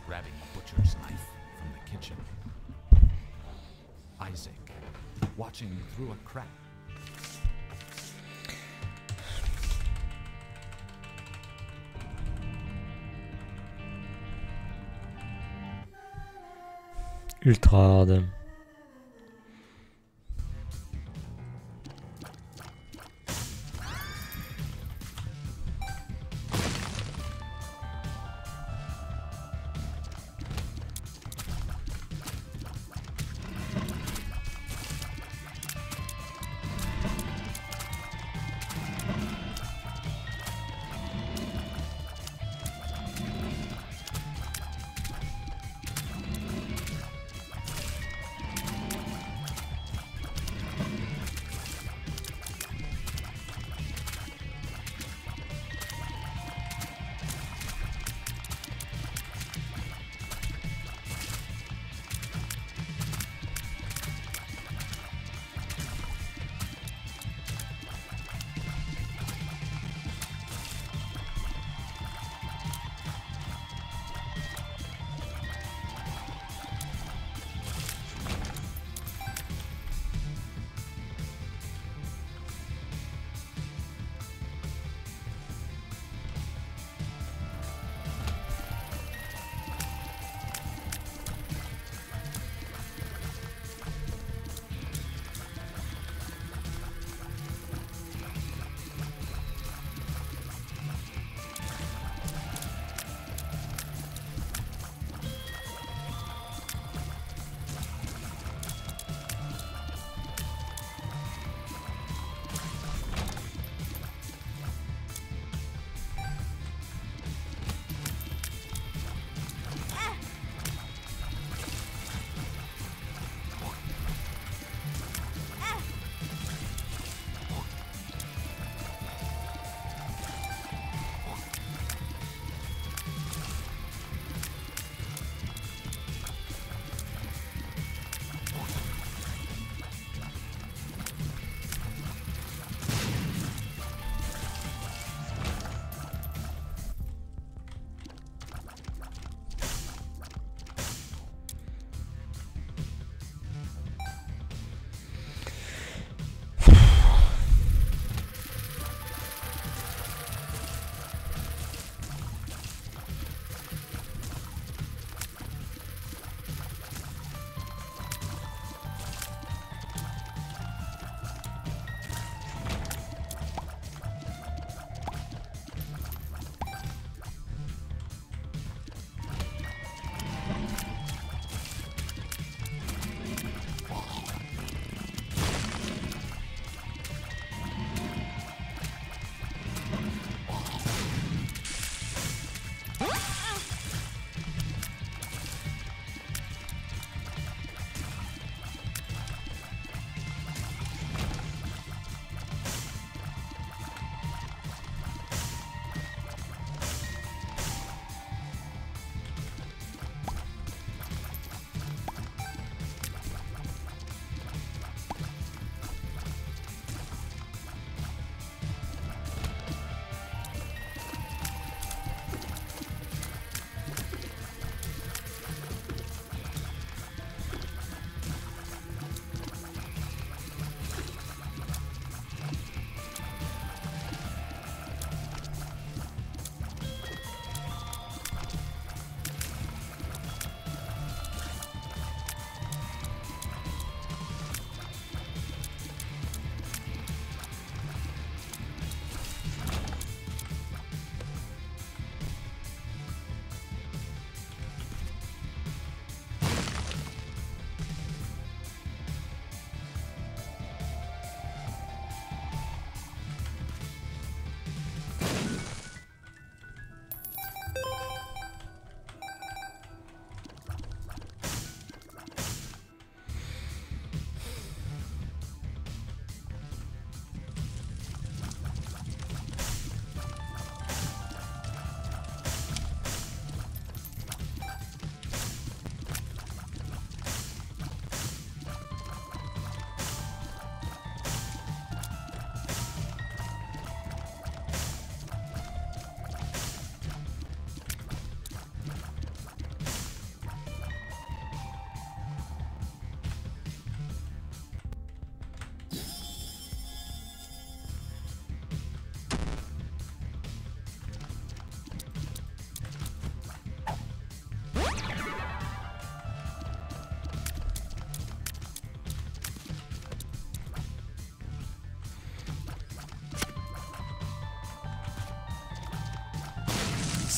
grabbing a butcher's knife from the kitchen. Isaac, watching through a crack. Ultra hard.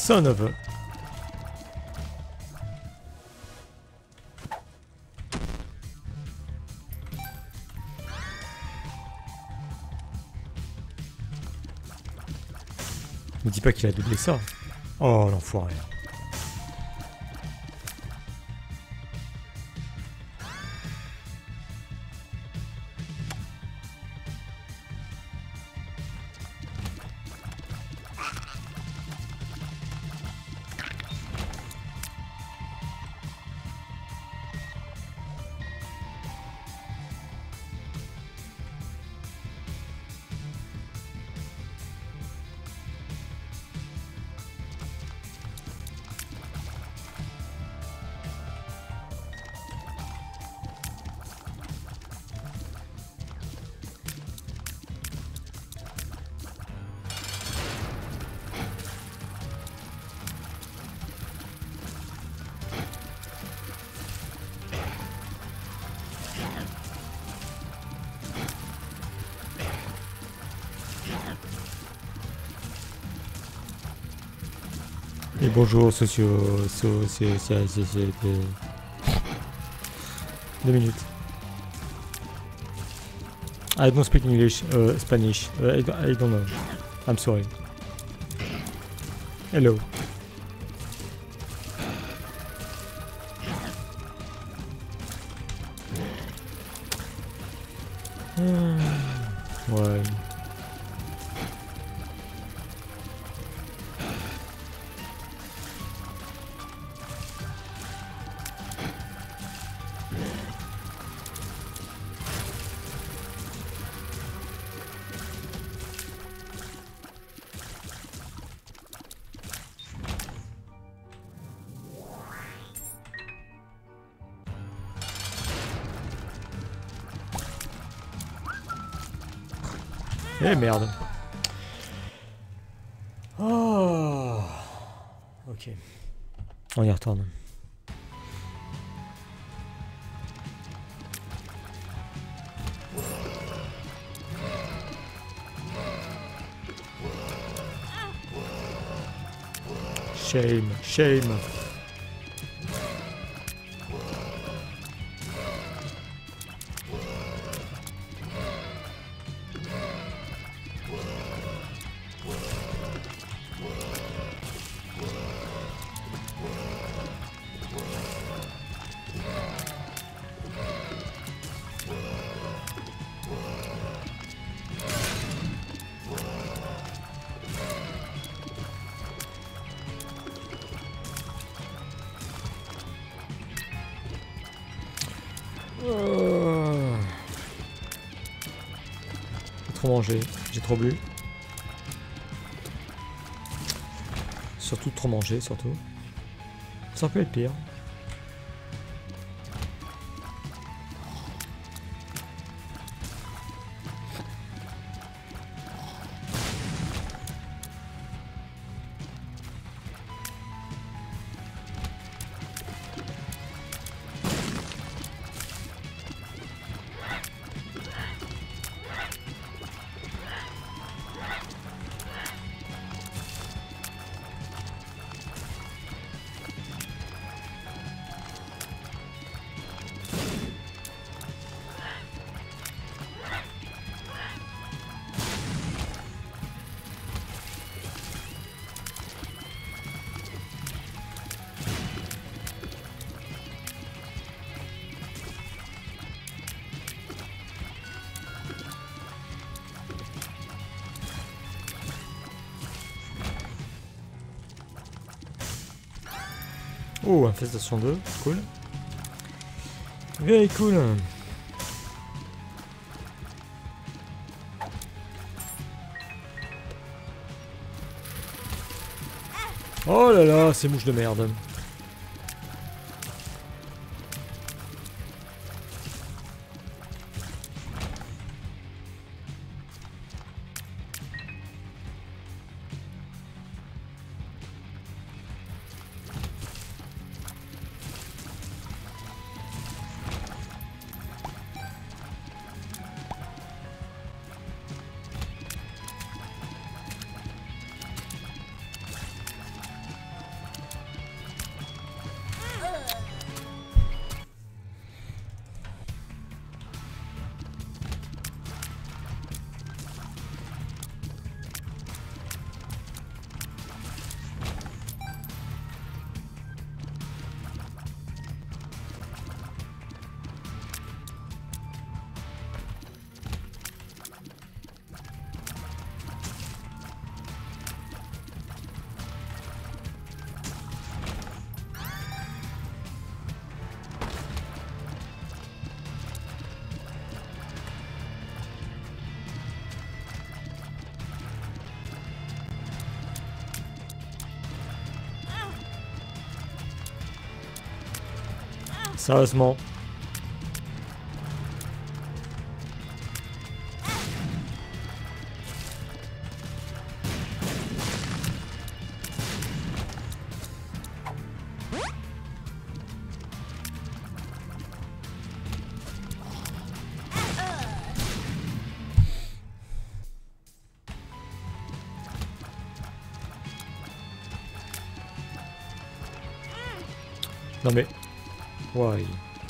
Son of a... Me dis pas qu'il a doublé ça. Oh l'enfoiré. Et bonjour sociaux, 2 minutes. I don't speak English, Spanish. I don't know. I'm sorry. Hello. Ouais. Eh merde. Oh. Ok. On y retourne. Shame, shame. J'ai trop mangé, j'ai trop bu. Surtout trop manger, surtout. Ça peut être pire. Oh, infestation 2, cool. Very cool. Oh là là, ces mouches de merde. Sérieusement. Non mais... Why?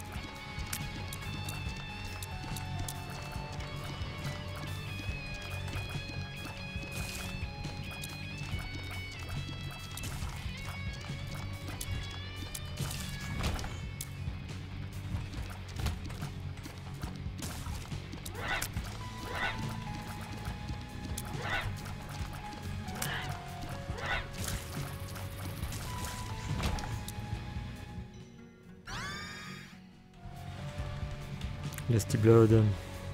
Lusty Blood.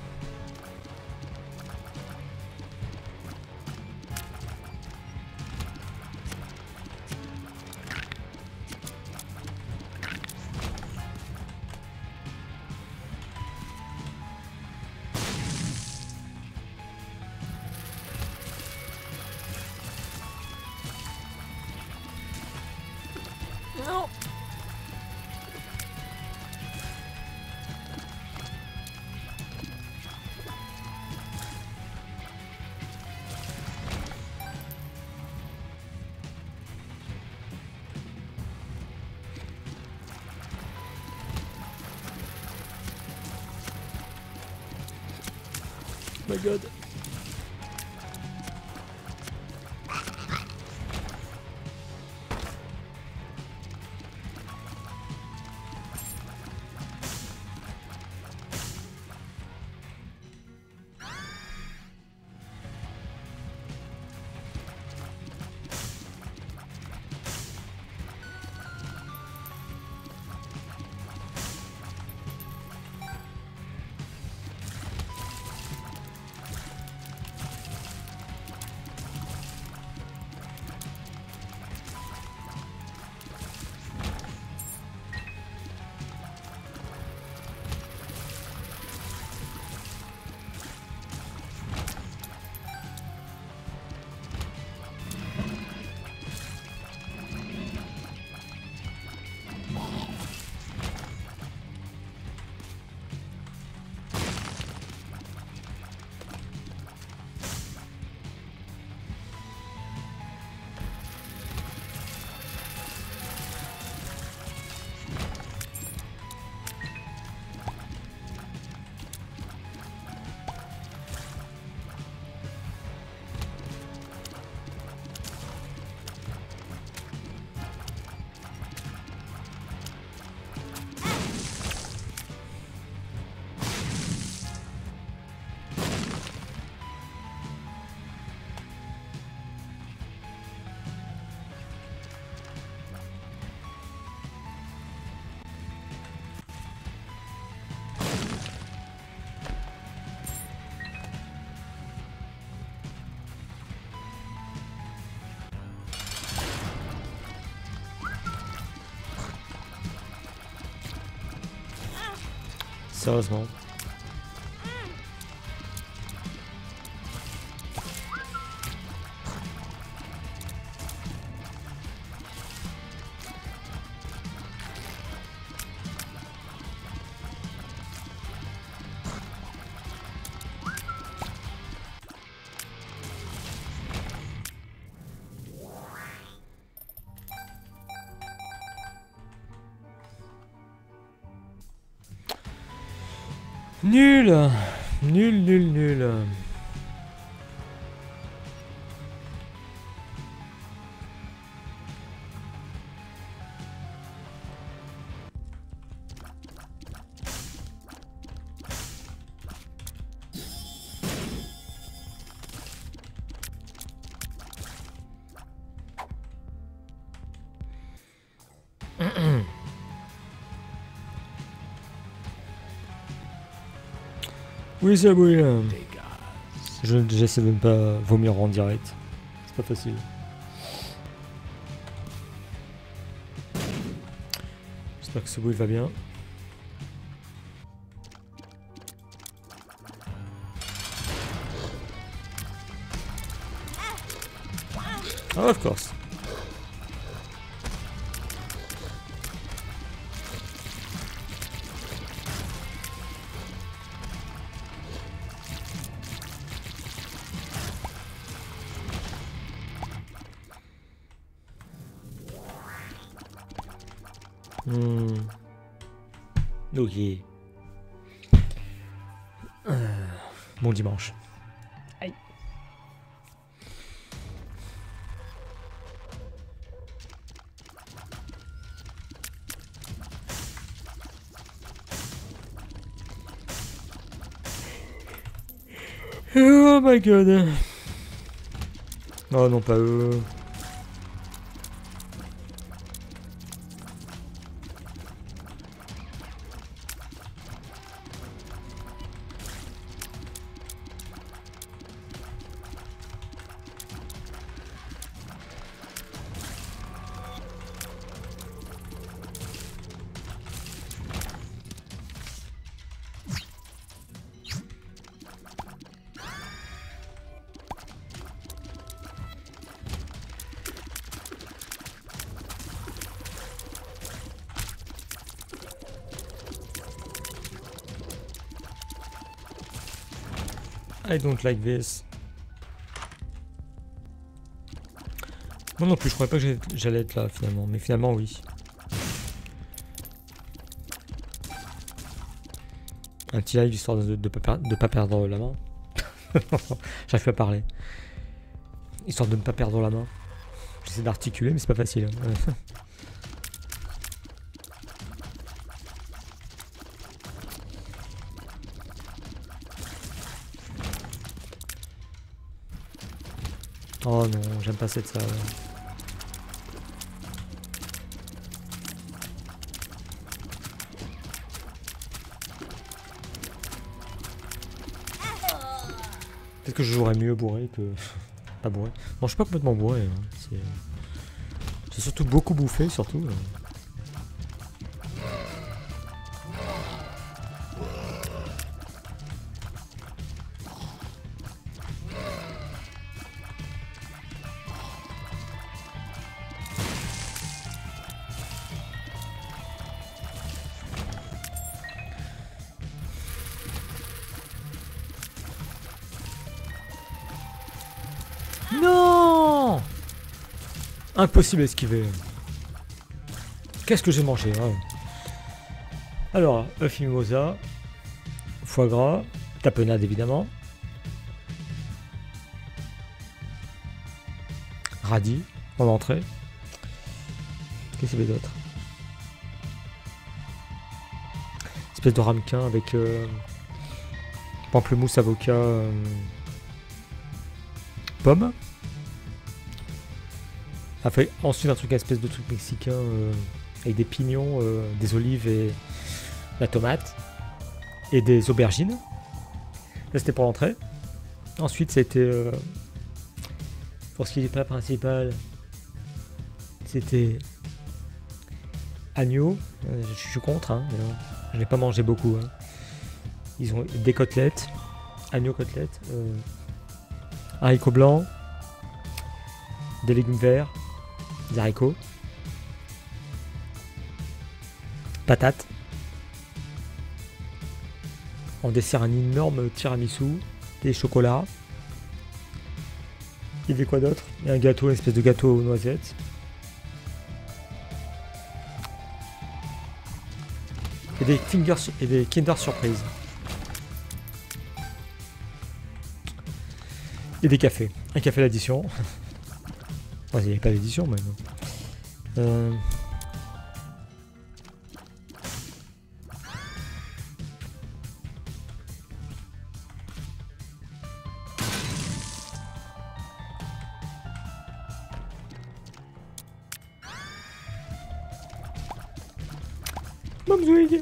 Non. My god. Sérieusement. Nul. Nul, nul, nul. Oui, ça brûle. J'essaie de ne pas vomir en direct. C'est pas facile. J'espère que ce bruit va bien. Oh, of course. Ok. Bon dimanche. Aïe. Oh my god. Oh non, pas eux. I don't like this. Moi non plus, je croyais pas que j'allais être là finalement, mais finalement oui. Un petit live histoire de pas perdre la main. J'arrive plus à parler. Histoire de ne pas perdre la main. J'essaie d'articuler mais c'est pas facile. Hein. Oh non, j'aime pas cette salle. Peut-être que je jouerais mieux bourré que... pas bourré. Non, je suis pas complètement bourré. Hein. C'est surtout beaucoup bouffé, surtout. Non! Impossible à esquiver. Qu'est-ce que j'ai mangé hein. Alors, œuf mimosa, foie gras, tapenade évidemment, radis en entrée. Qu'est-ce qu'il y avait d'autre? Espèce de ramequin avec pamplemousse, avocat, pomme. Ensuite un truc, espèce de truc mexicain avec des pignons, des olives et la tomate et des aubergines. Là c'était pour l'entrée. Ensuite c'était pour ce qui est du plat principal, c'était agneau. Je suis contre, hein, mais je n'ai pas mangé beaucoup. Hein. Ils ont des côtelettes, agneau côtelettes, haricots blancs, des légumes verts, des haricots, patates. En dessert, un énorme tiramisu, des chocolats. Il y avait quoi d'autre? Il y a un gâteau, une espèce de gâteau aux noisettes. Et des Kinder Surprise. Et des cafés. Un café d'addition. Enfin, il n'y avait pas d'édition même. Mamzouig.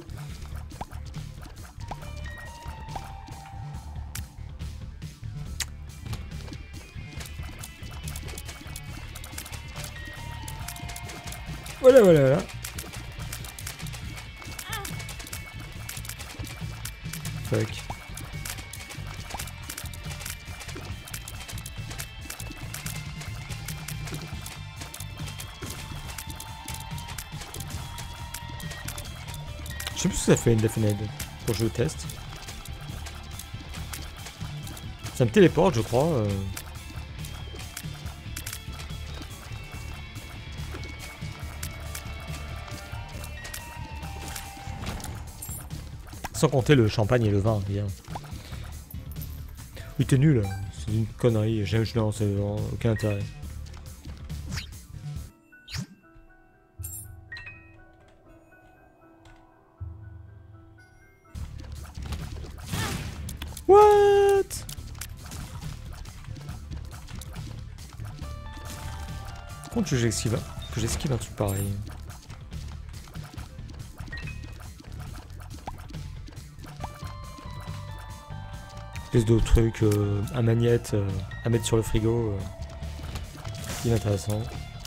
Voilà, voilà, voilà. Fuck. Je sais plus si ça fait une Defined pour que je le teste. Ça me téléporte, je crois. Sans compter le champagne et le vin, bien. Oui, t'es nul. C'est une connerie. Non, c'est aucun intérêt. What? Comment tu veux que j'esquive un truc pareil? Espèce de truc à magnette à mettre sur le frigo. Inintéressant.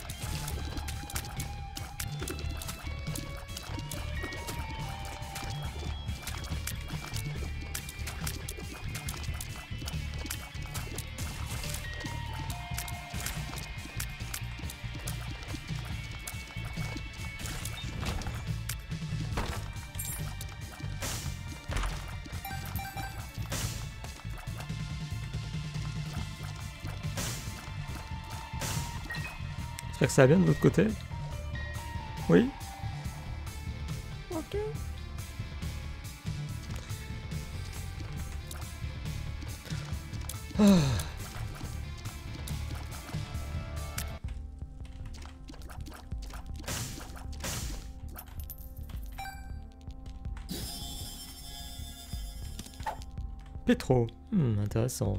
J'espère que ça va bien de l'autre côté. Oui. Ok. Ah. Pétro. Intéressant.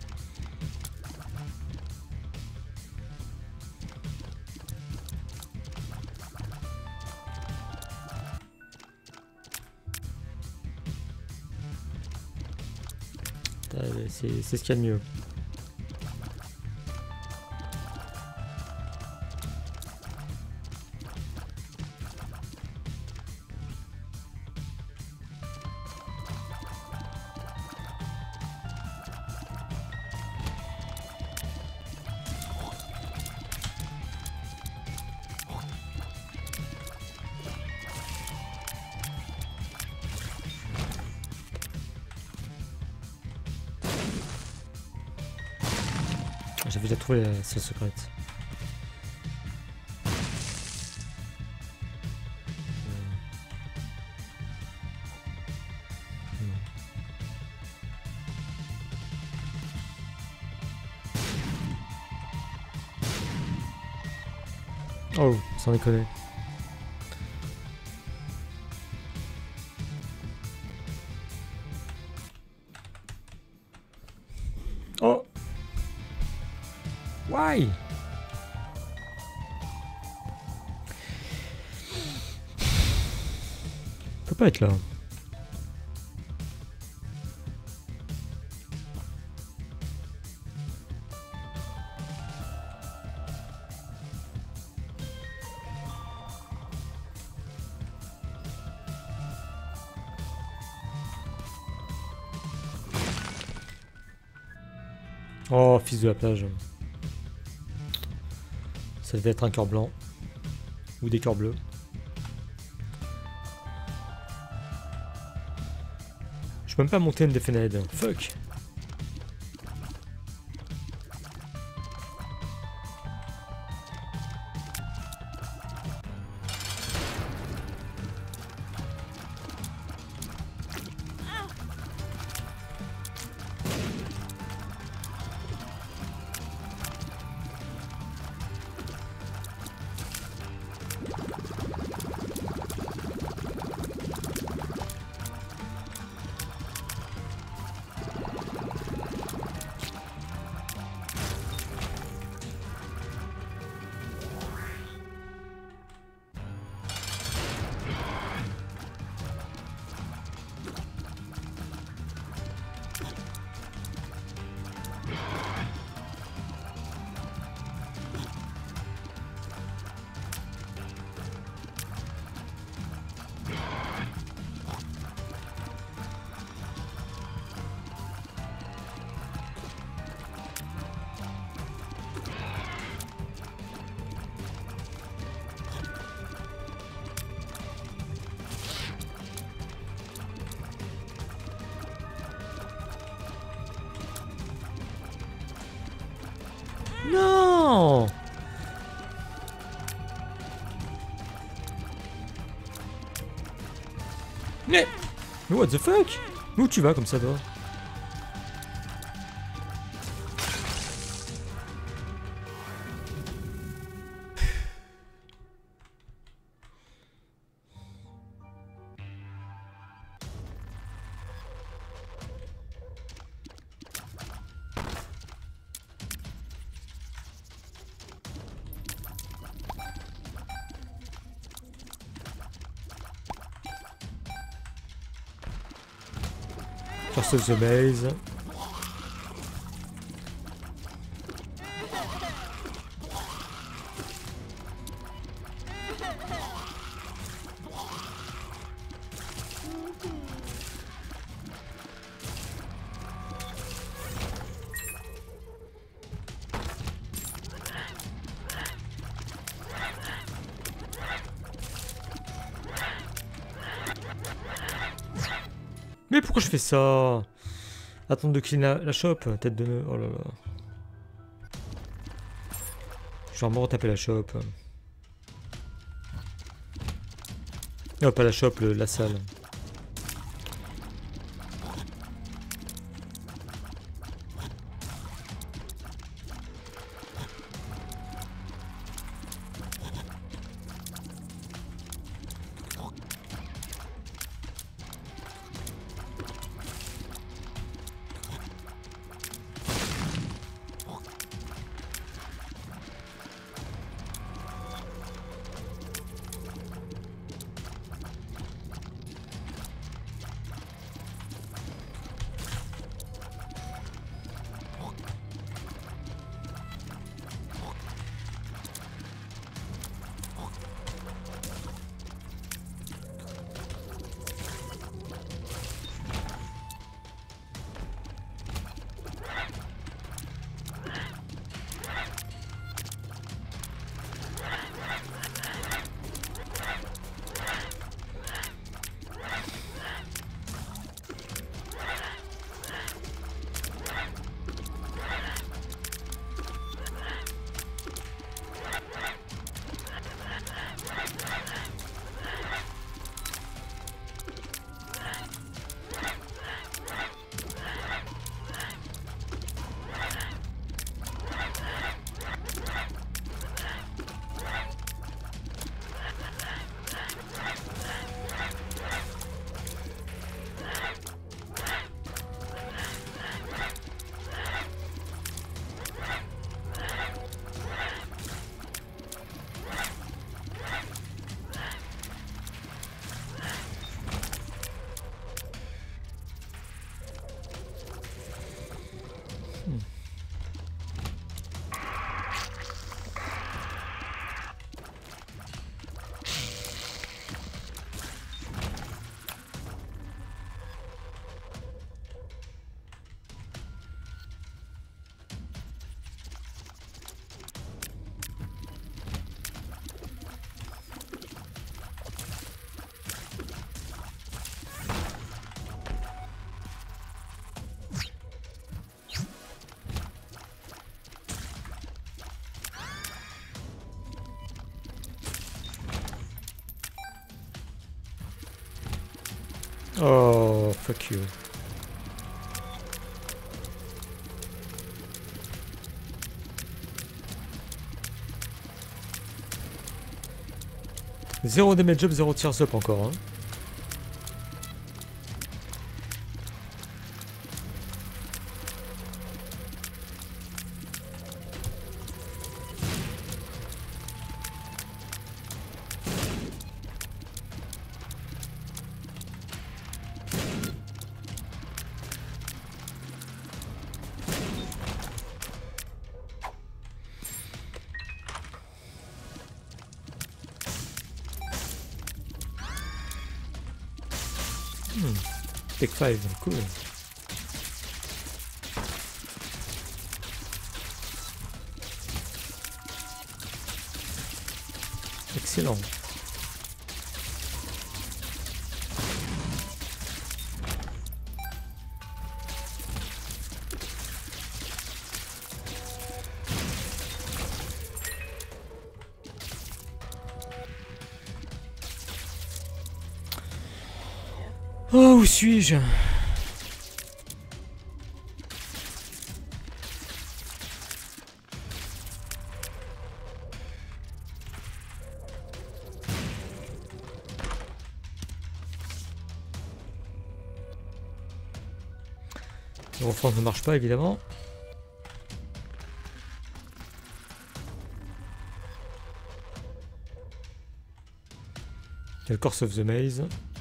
C'est ce qu'il y a de mieux. J'avais déjà trouvé la salle secrète. Oh, sans déconner. Oh! Why? Peut pas être là. Oh, fils de la plage. Ça devait être un cœur blanc. Ou des cœurs bleus. Je peux même pas monter une Defined. Fuck. Mais what the fuck? Où tu vas comme ça, toi? First of the maze. Mais pourquoi je fais ça? Attendre de clean la shop, tête de nœud. Oh là là. Je vais vraiment retaper la shop. Non, pas la shop, la salle. Oh, fuck you. Zéro damage up, zéro tears up encore. Hein. Take 5, cool. Excellent. Oh, où suis-je? Le refend ne marche pas évidemment. Il y a le Course of the Maze.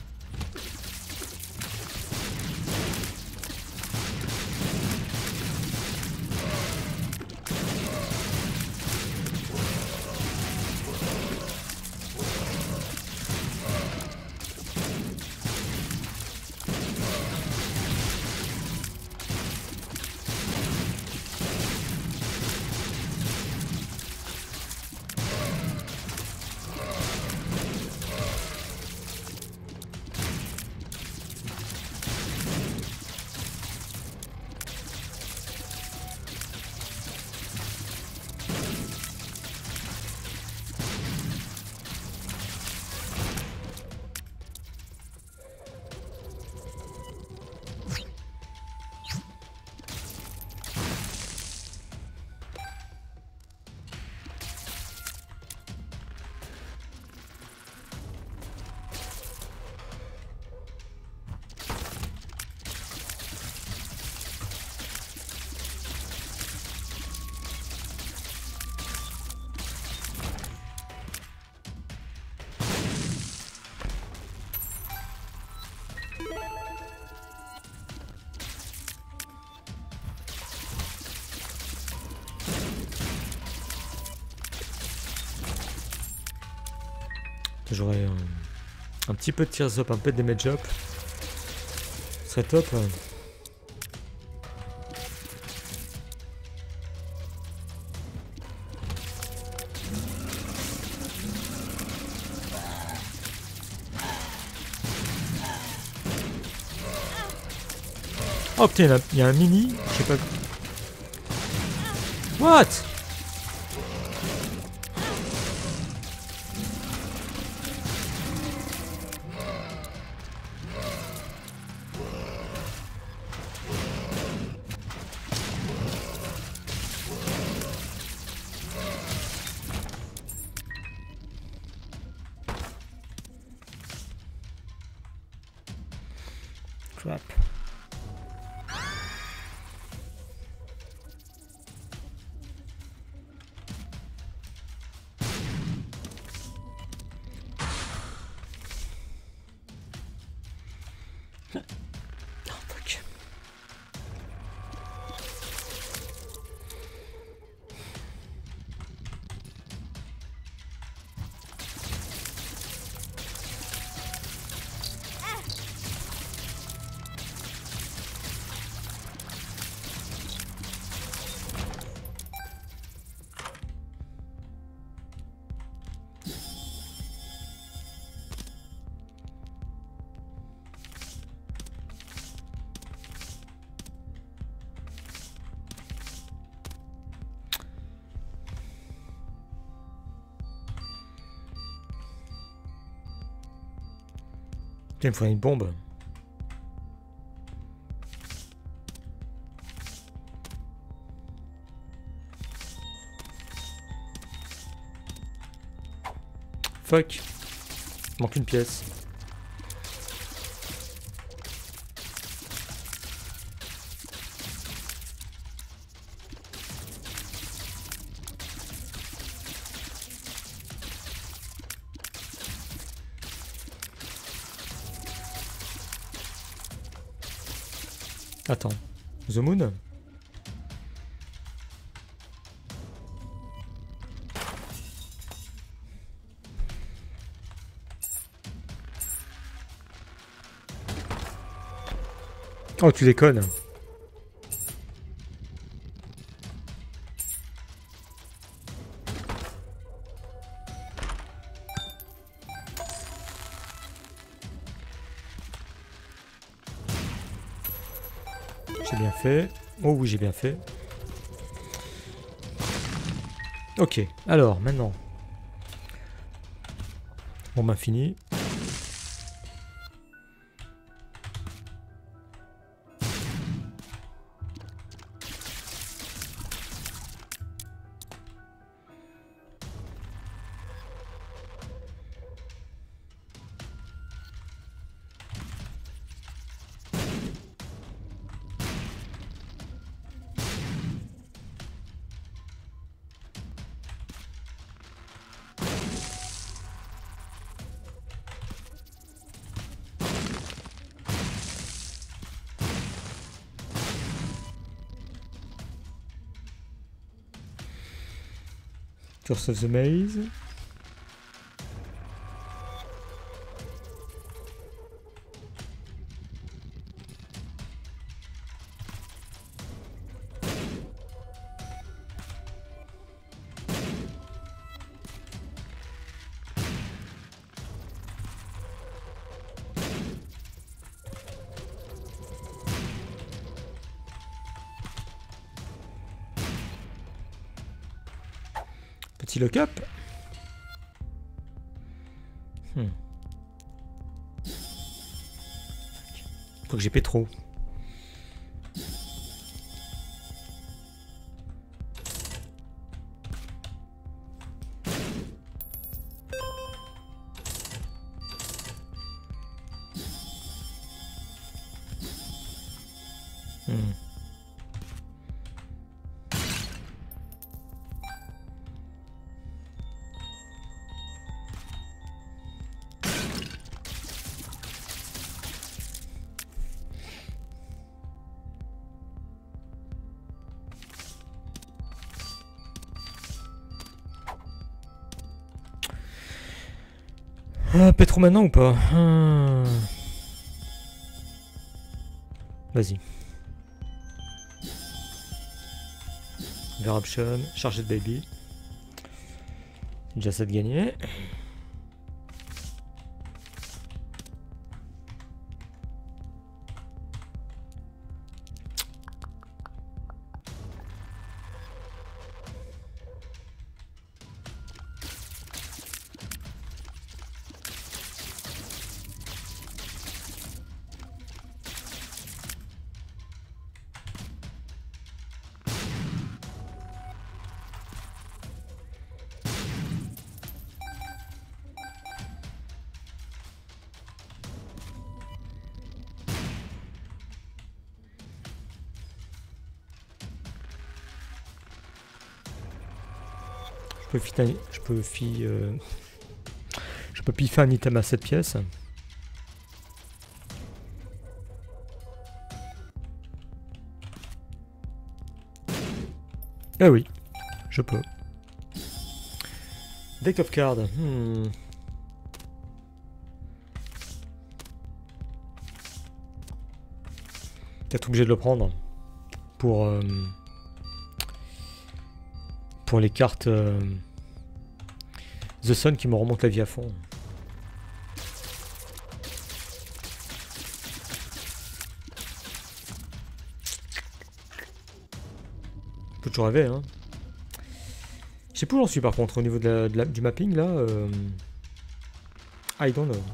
J'aurais un petit peu de tears up, un peu de damage up. Ce serait top. Oh putain, il y a un mini, je sais pas. What? Crap. Oh, fuck. Putain, il me faudrait une bombe. Fuck. Il manque une pièce. Attends. The Moon? Oh, tu déconnes. J'ai bien fait. Oh oui, j'ai bien fait. Ok, alors, maintenant. Bon, bah, fini. Curse of the Maze. Petit lock-up. Faut que j'ai trop. Pétro maintenant ou pas? Vas-y. Veraption, chargé de baby. Déjà ça de gagner. Je peux piffer un item à 7 pièces. Ah oui, je peux. Deck of cards. Peut-être obligé de le prendre pour les cartes The Sun qui me remonte la vie à fond. On peut toujours rêver, hein. Je sais plus où j'en suis par contre au niveau du mapping là. I don't know.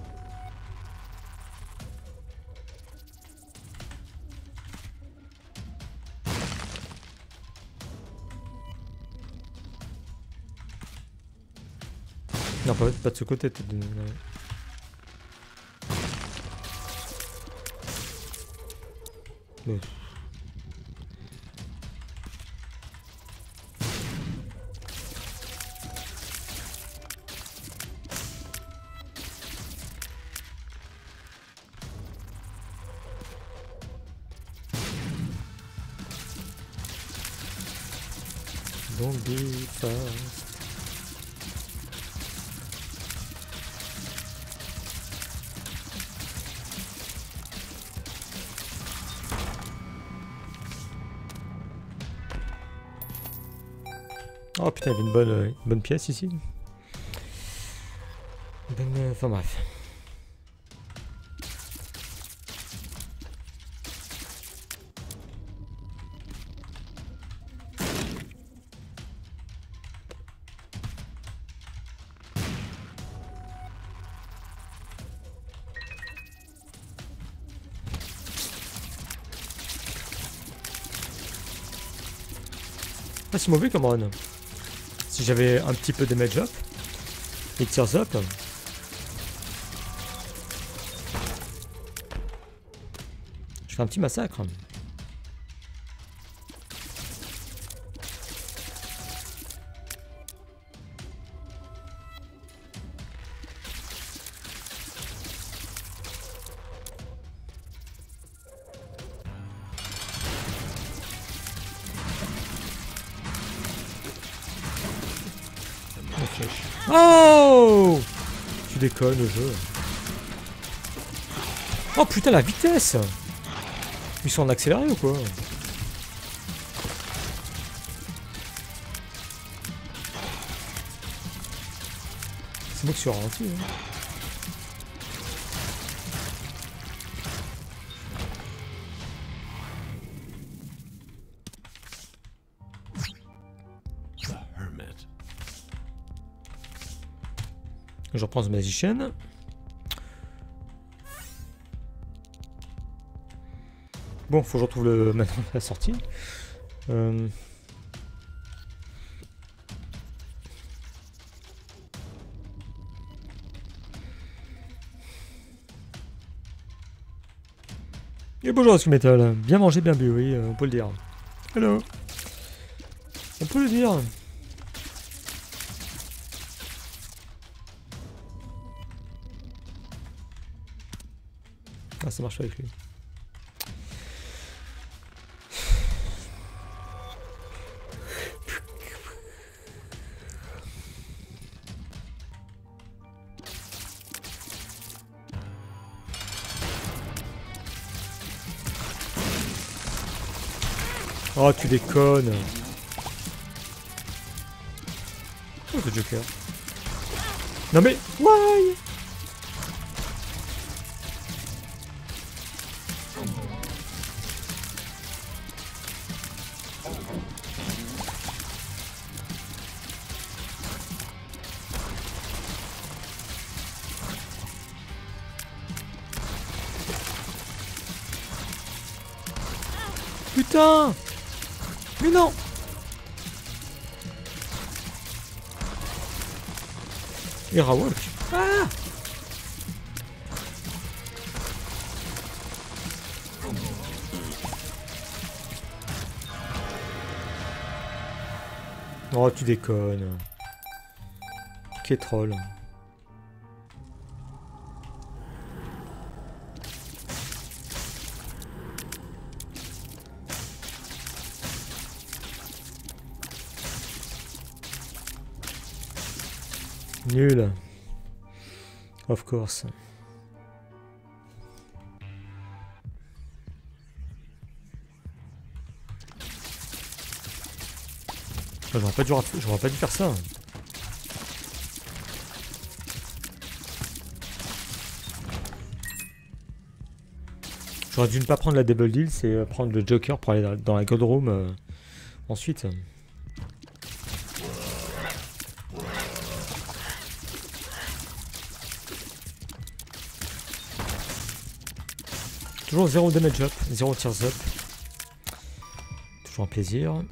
Non, pas de ce côté. Ouais. Don't be fast. Oh putain, il y avait une bonne pièce ici. Enfin bref. Pas si mauvais comme run. Si j'avais un petit peu de damage up et tears up. Je fais un petit massacre. Wesh. Oh! Tu déconnes le jeu. Oh putain la vitesse! Ils sont en accéléré ou quoi? C'est moi qui suis ralenti. Hein. Je reprends ce magician. Bon, faut que je retrouve le maintenant la sortie. Et bonjour Asku Metal, bien mangé, bien bu, oui, on peut le dire. Hello. On peut le dire. Ah, ça marche pas avec lui. Oh, tu déconnes. Oh, le Joker. Non mais, why? Putain! Mais non! Irawalk. Ah! Oh, tu déconnes. Quel troll. Nul. Of course. J'aurais pas dû faire ça. J'aurais dû ne pas prendre la double deal, c'est prendre le Joker pour aller dans la God Room ensuite. Toujours 0 damage up, 0 tears up. Toujours un plaisir.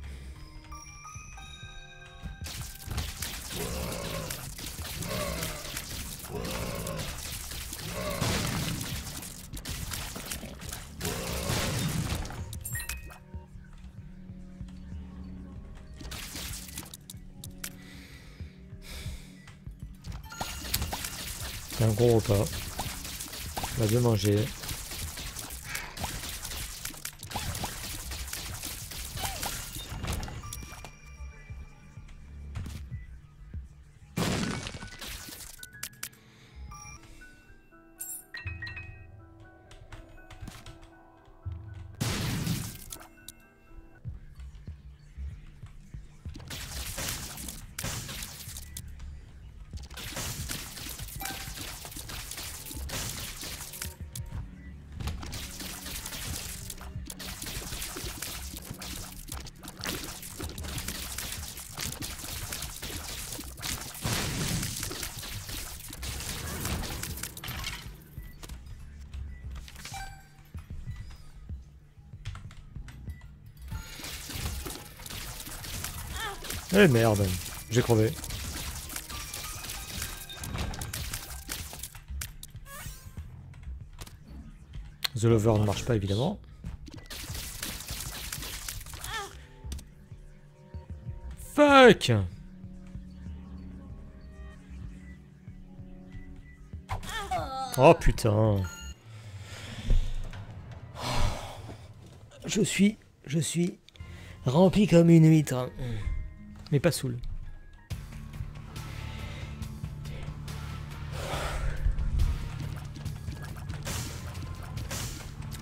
C'est un gros repas. On va bien manger. Eh merde, j'ai crevé. The Lover ne marche pas évidemment. Fuck! Oh putain. Je suis rempli comme une huître. Mais pas saoul.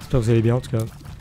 J'espère que vous allez bien en tout cas.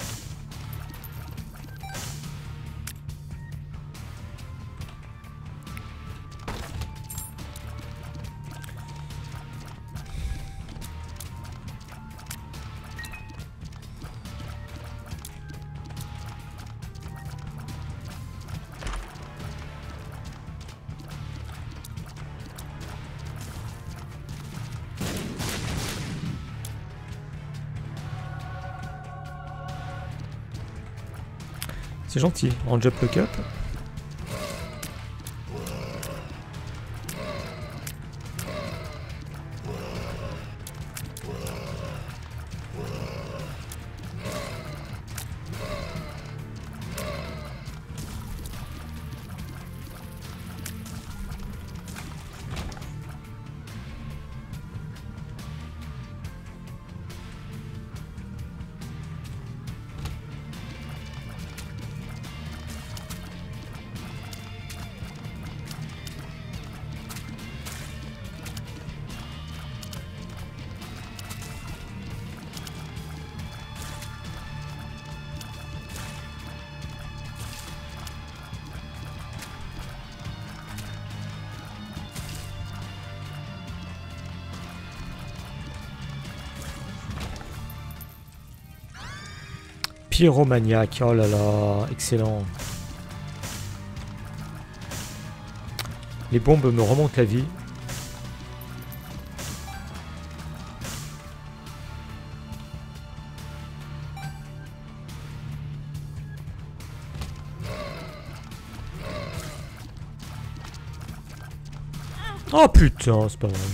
C'est gentil, on jump le cup. Pyromaniac, oh là là, excellent. Les bombes me remontent la vie. Oh putain, c'est pas vrai.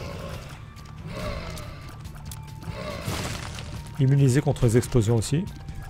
Immunisé contre les explosions aussi.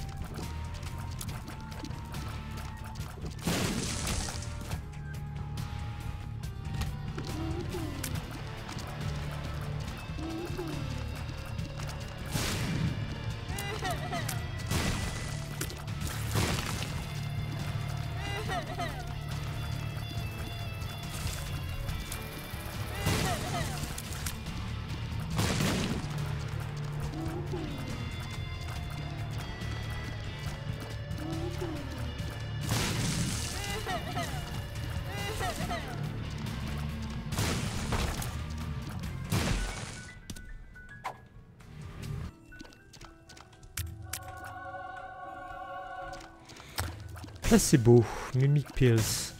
Placebo, Mimic Pills.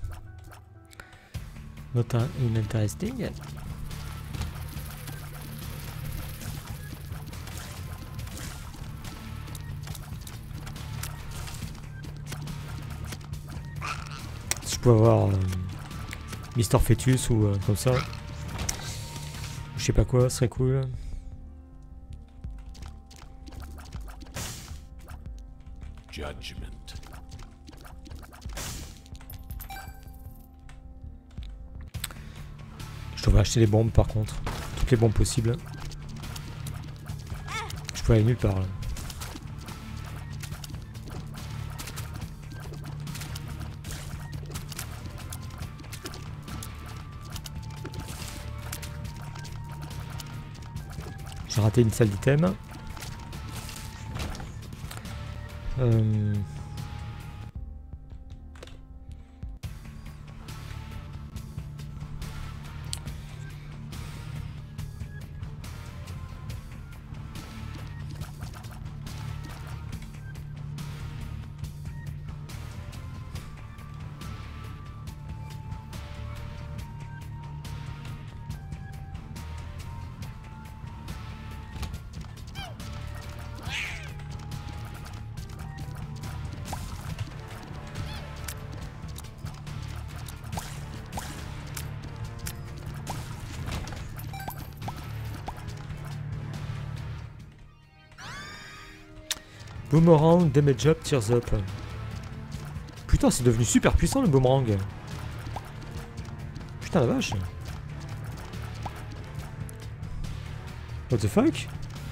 Not interesting. Si je peux avoir Mister Fetus ou comme ça. Je sais pas quoi, ce serait cool. Judgment. Je devrais acheter les bombes par contre. Toutes les bombes possibles. Je peux aller nulle part là. J'ai raté une salle d'item. Boomerang, damage up, tears up. Putain, c'est devenu super puissant le boomerang. Putain la vache. What the fuck?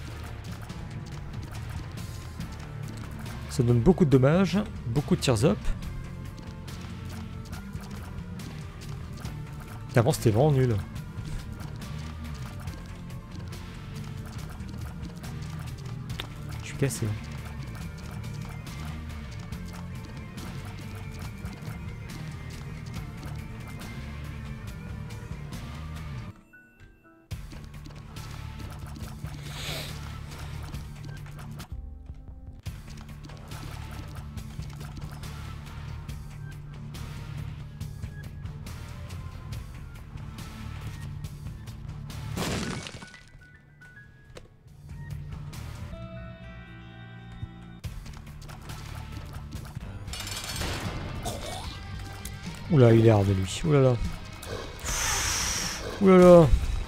Ça donne beaucoup de dommages, beaucoup de tears up. Avant c'était vraiment nul. Je suis cassé. Oula, il est hard lui. Oulala. Oulala.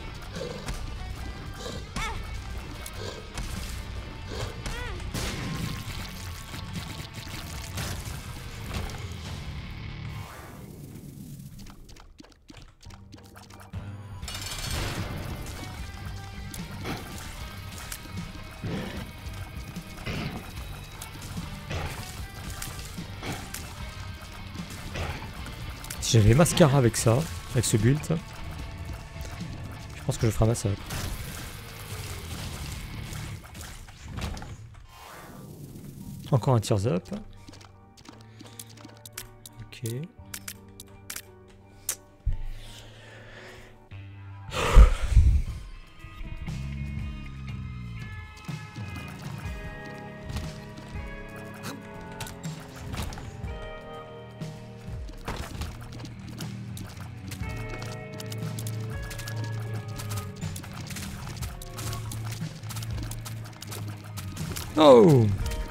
Si j'avais Mascara avec ça, avec ce build, je pense que je ferai un massacre. Encore un Tears Up. Ok. Oh!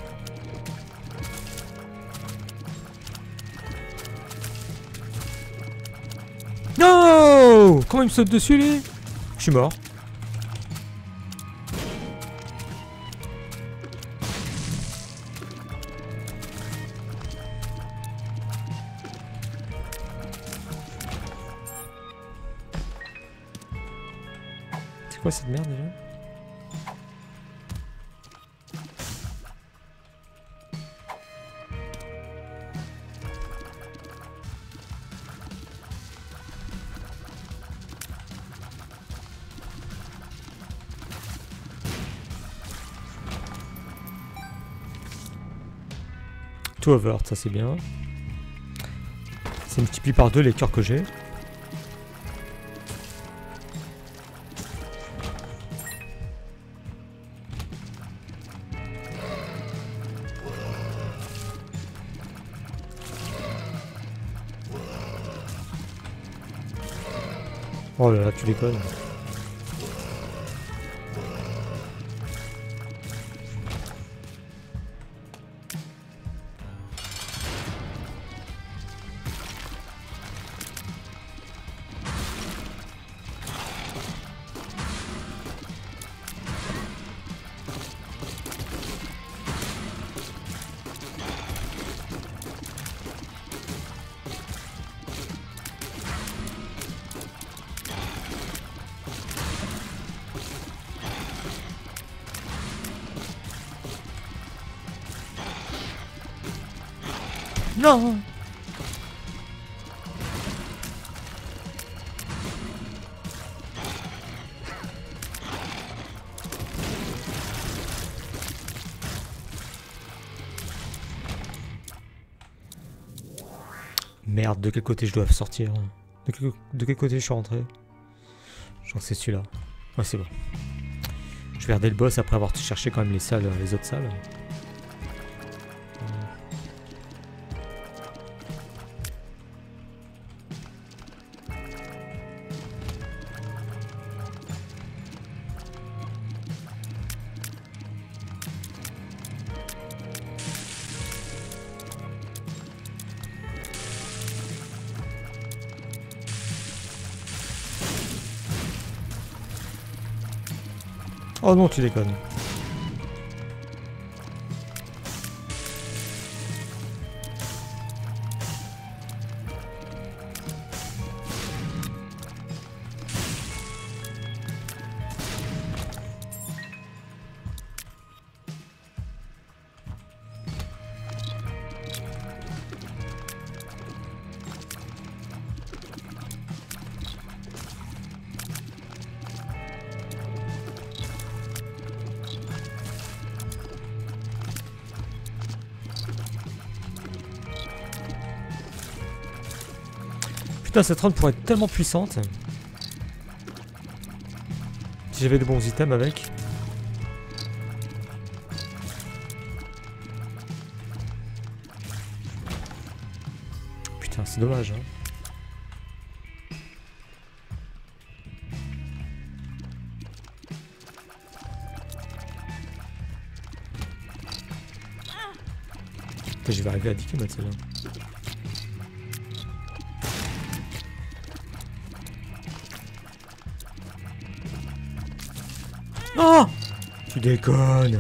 No! Comment il me saute dessus lui? Je suis mort. C'est quoi cette merde déjà? Tout over, ça c'est bien. Ça multiplie par 2 les cœurs que j'ai. Oh là là, tu déconnes. Non! Merde, de quel côté je dois sortir? De quel côté je suis rentré? Je crois que c'est celui-là. Ouais, c'est bon. Je vais regarder le boss après avoir cherché quand même les salles, les autres salles. Oh non, tu déconnes. Putain, cette run pourrait être tellement puissante. Si j'avais de bons items avec. Putain, c'est dommage, hein. Je vais arriver à 10 km celle-là. Oh! Tu déconnes!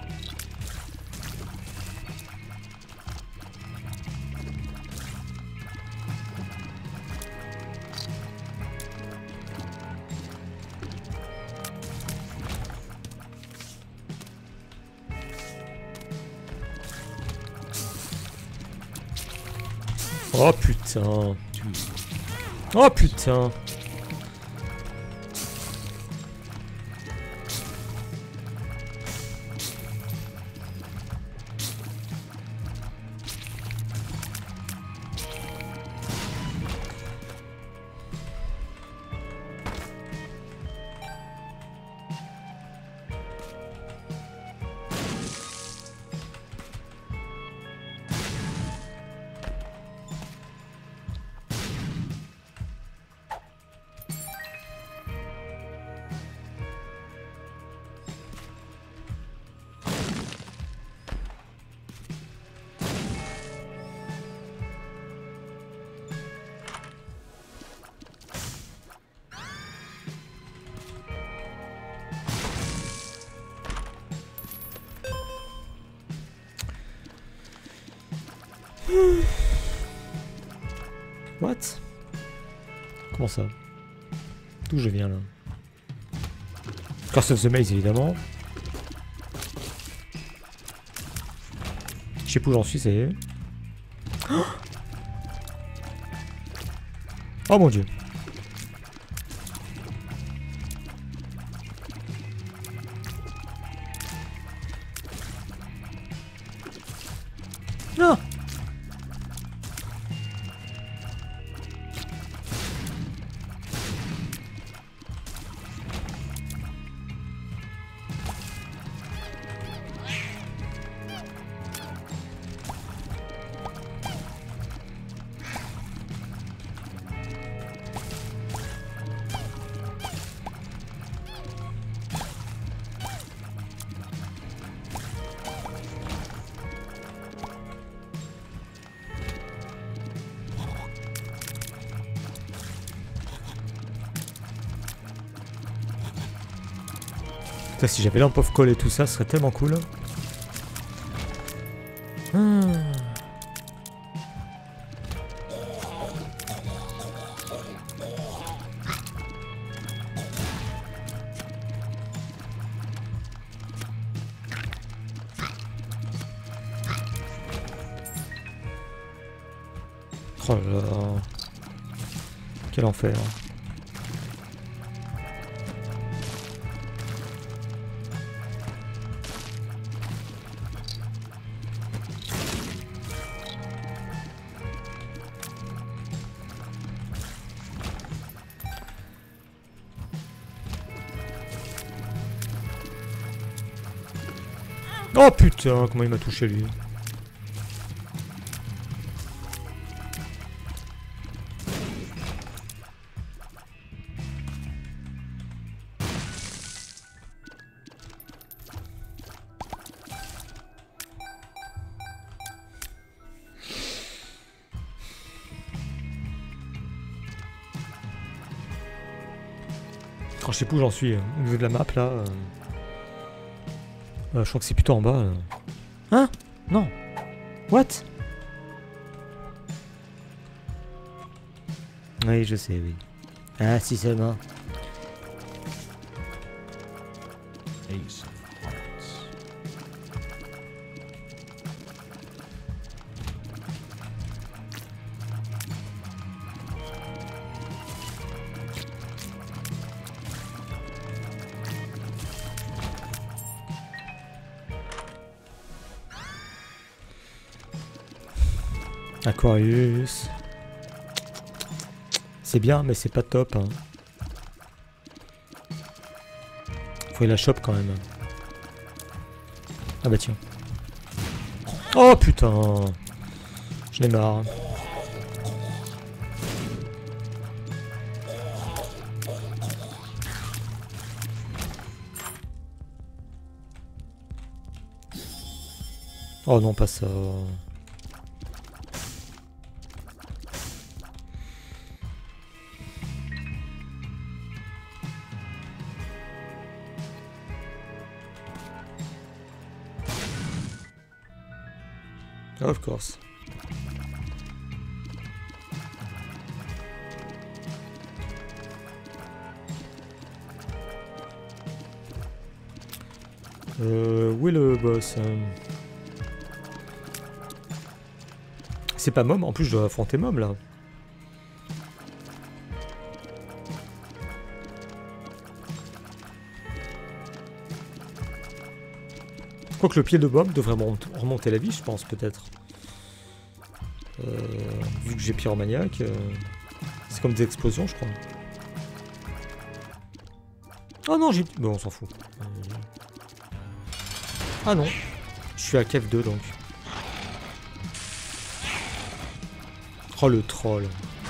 Oh putain. Oh putain. What? Comment ça? D'où je viens là? Curse of the Maze évidemment. Je sais pas où j'en suis, ça y est. Oh mon dieu. Non. Putain, si j'avais lamp of call et tout ça, ce serait tellement cool. Oh là là. Quel enfer. Oh putain, comment il m'a touché lui. Oh, je sais plus où j'en suis au niveau de la map là. Je crois que c'est plutôt en bas. Hein? Non. What? Oui, je sais, oui. Ah, si seulement. Ace of Hearts. Aquarius. C'est bien, mais c'est pas top. Hein. Faut qu'il la chope quand même. Ah bah tiens. Oh putain. J'en ai marre. Oh non, pas ça. Of course. Où est le boss? C'est pas Mom, en plus je dois affronter Mom là. Quoique le pied de Mom devrait remonter la vie, je pense, peut-être. Vu que j'ai pyromaniaque, c'est comme des explosions, je crois. Oh non, j'ai... Bon, on s'en fout. Ah non, je suis à cave 2 donc. Oh le troll.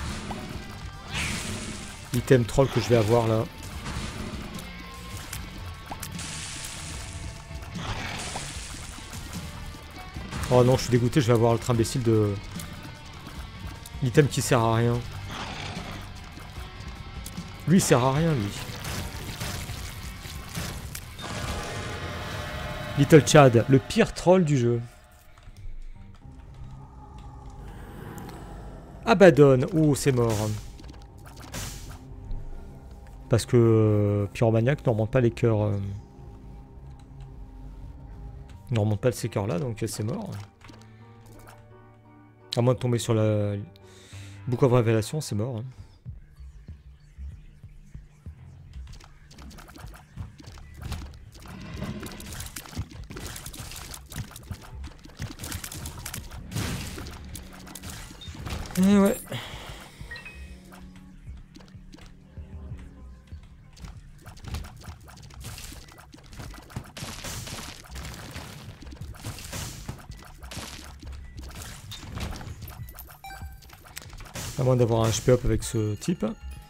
Item troll que je vais avoir là. Oh non, je suis dégoûté, je vais avoir l'autre imbécile de... L'item qui sert à rien. Lui, il sert à rien, lui. Little Chad, le pire troll du jeu. Abaddon. Ouh, c'est mort. Parce que Pyromaniac ne remonte pas les cœurs. Ne remonte pas ces cœurs là, donc c'est mort. À moins de tomber sur la Book of Révélation, c'est mort. Hein. Et ouais. À moins d'avoir un HP up avec ce type.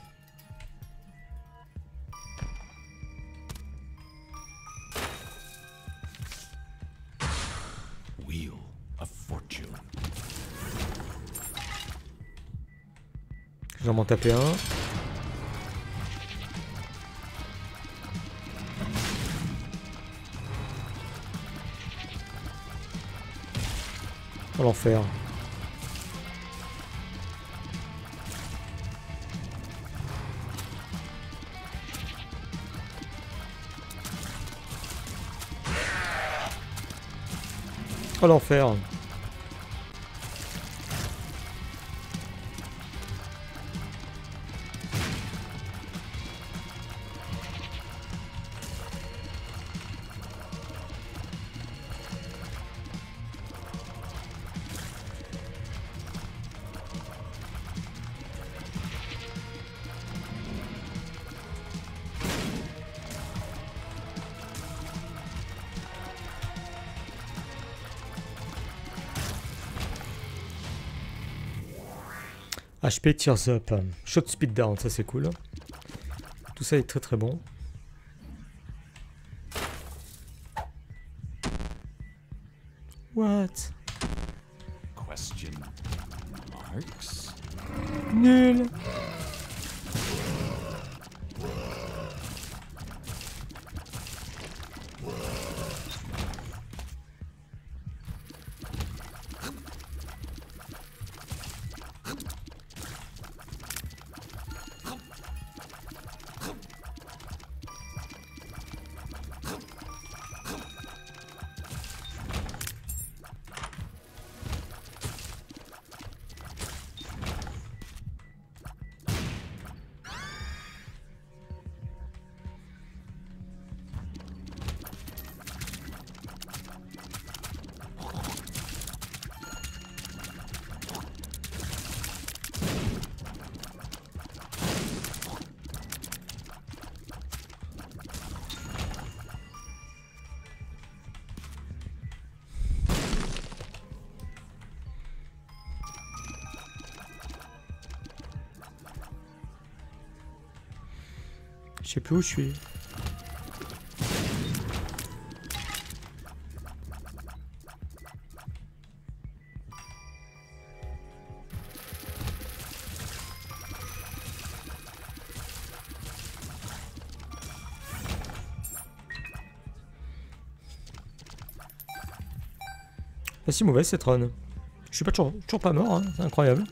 Wheel of Fortune. Je vais m'en taper un. Oh l'enfer. Oh l'enfer. HP Tears Up. Shot Speed Down, ça c'est cool. Tout ça est très très bon. What? Question marks? Nul. sais plus où je suis. Pas si mauvaise cette run. Je suis pas toujours pas mort, hein. C'est incroyable.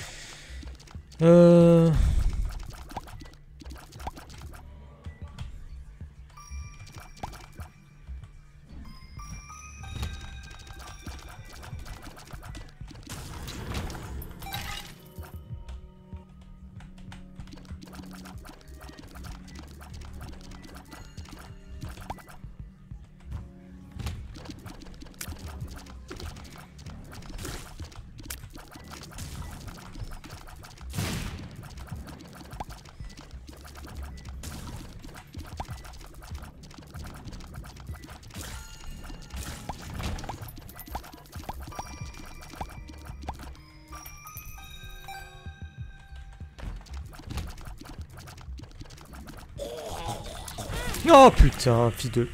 Oh putain, fils de...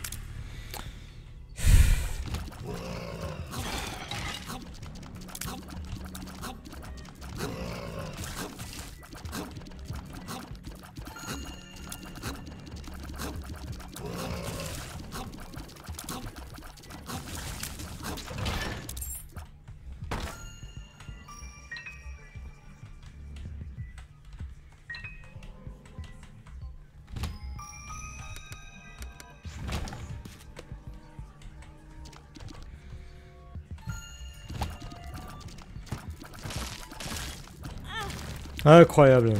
Incroyable.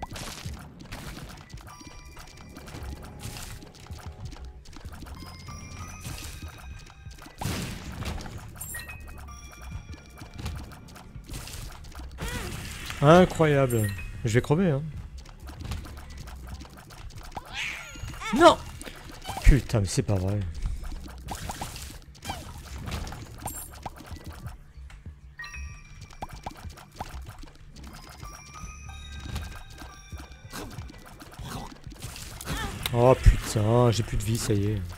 Incroyable. Je vais crever, hein. Non! Putain, mais c'est pas vrai. Oh putain, j'ai plus de vie, ça y est.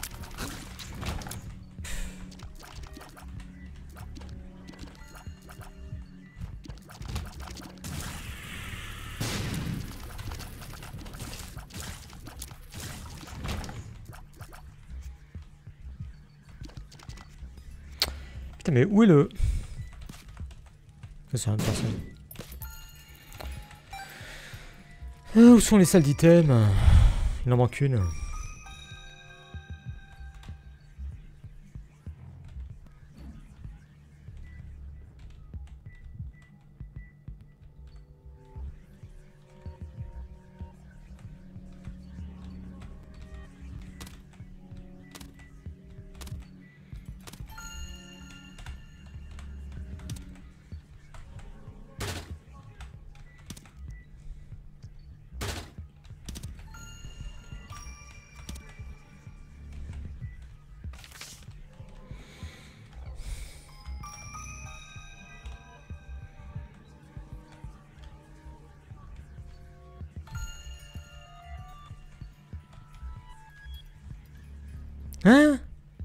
Putain, mais où est le... Ça, c'est une personne. Où sont les salles d'items? Il en manque une. Hein?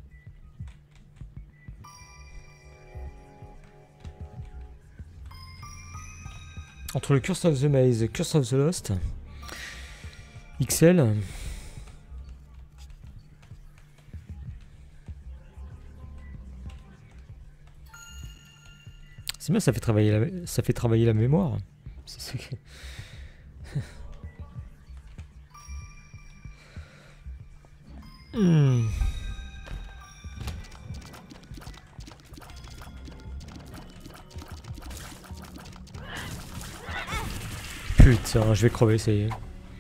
Entre le Curse of the Maze et Curse of the Lost, XL. C'est bien, ça fait travailler la mémoire. C'est que... Putain, je vais crever, ça y est.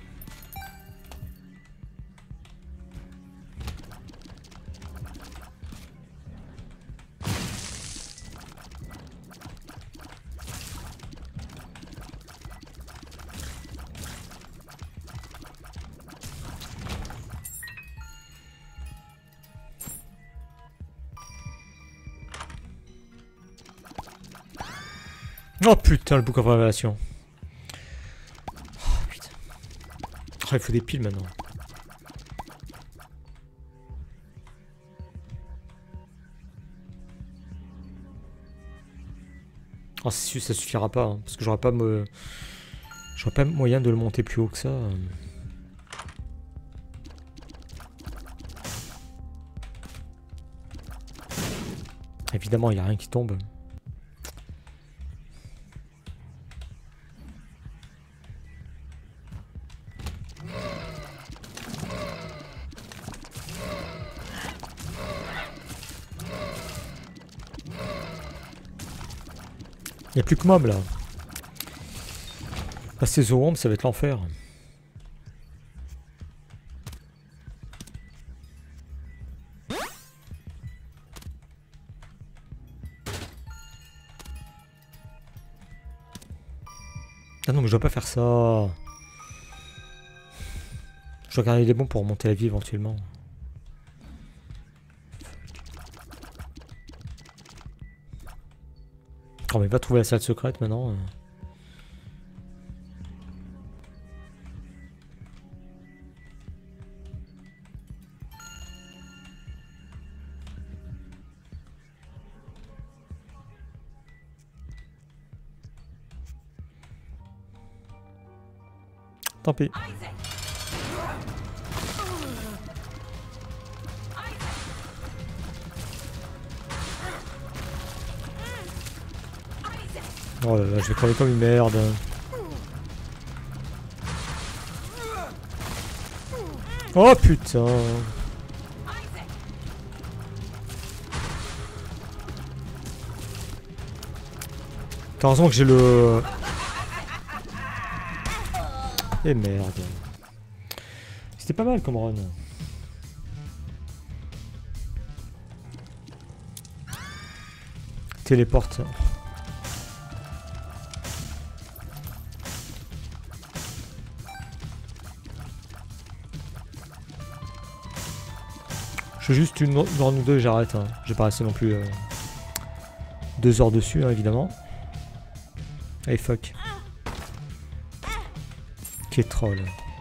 Oh putain, le Book of Révélation. Oh putain. Oh, il faut des piles maintenant. Oh, ça suffira pas, hein, parce que j'aurais pas moyen de le monter plus haut que ça. Évidemment, il n'y a rien qui tombe. Il n'y a plus que Mom là. Passer The Womb, ça va être l'enfer. Ah non, mais je dois pas faire ça. Je dois garder les bons pour remonter la vie éventuellement. Oh, mais va trouver la salle secrète maintenant. Tant pis. Oh là là, je vais crever comme une merde. Oh putain. T'as raison que j'ai le... Eh merde. C'était pas mal comme run. Téléporte. Je fais juste une run ou deux et j'arrête. Hein. Je vais pas rester non plus 2 heures dessus, hein, évidemment. Allez, fuck. Quel troll.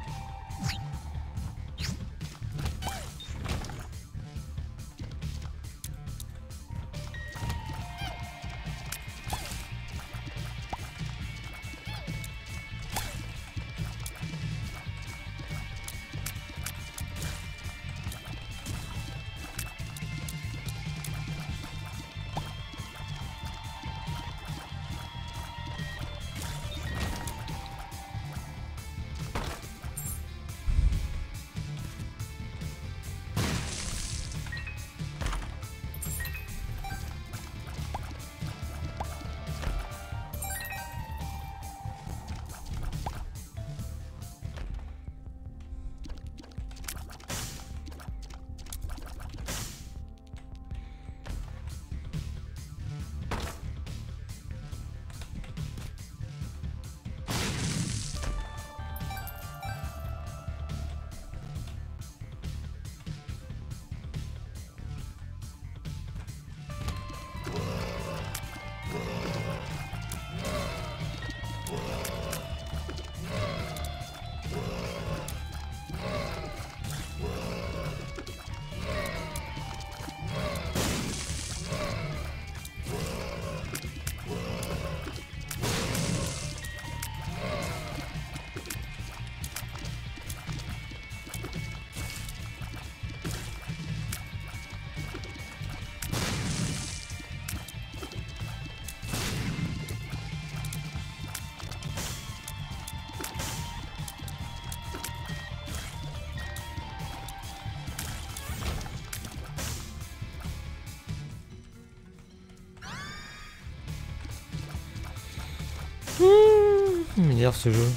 Il m'énerve ce jeu.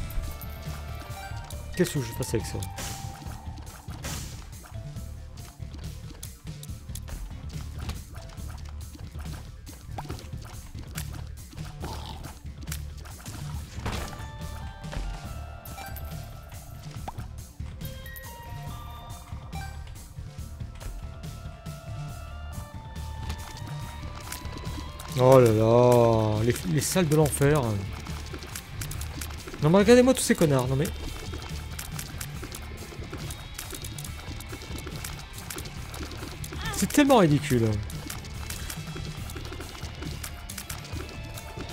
Qu'est-ce que je fasse avec ça? Oh là là, les salles de l'enfer. Non mais regardez-moi tous ces connards, non mais... C'est tellement ridicule.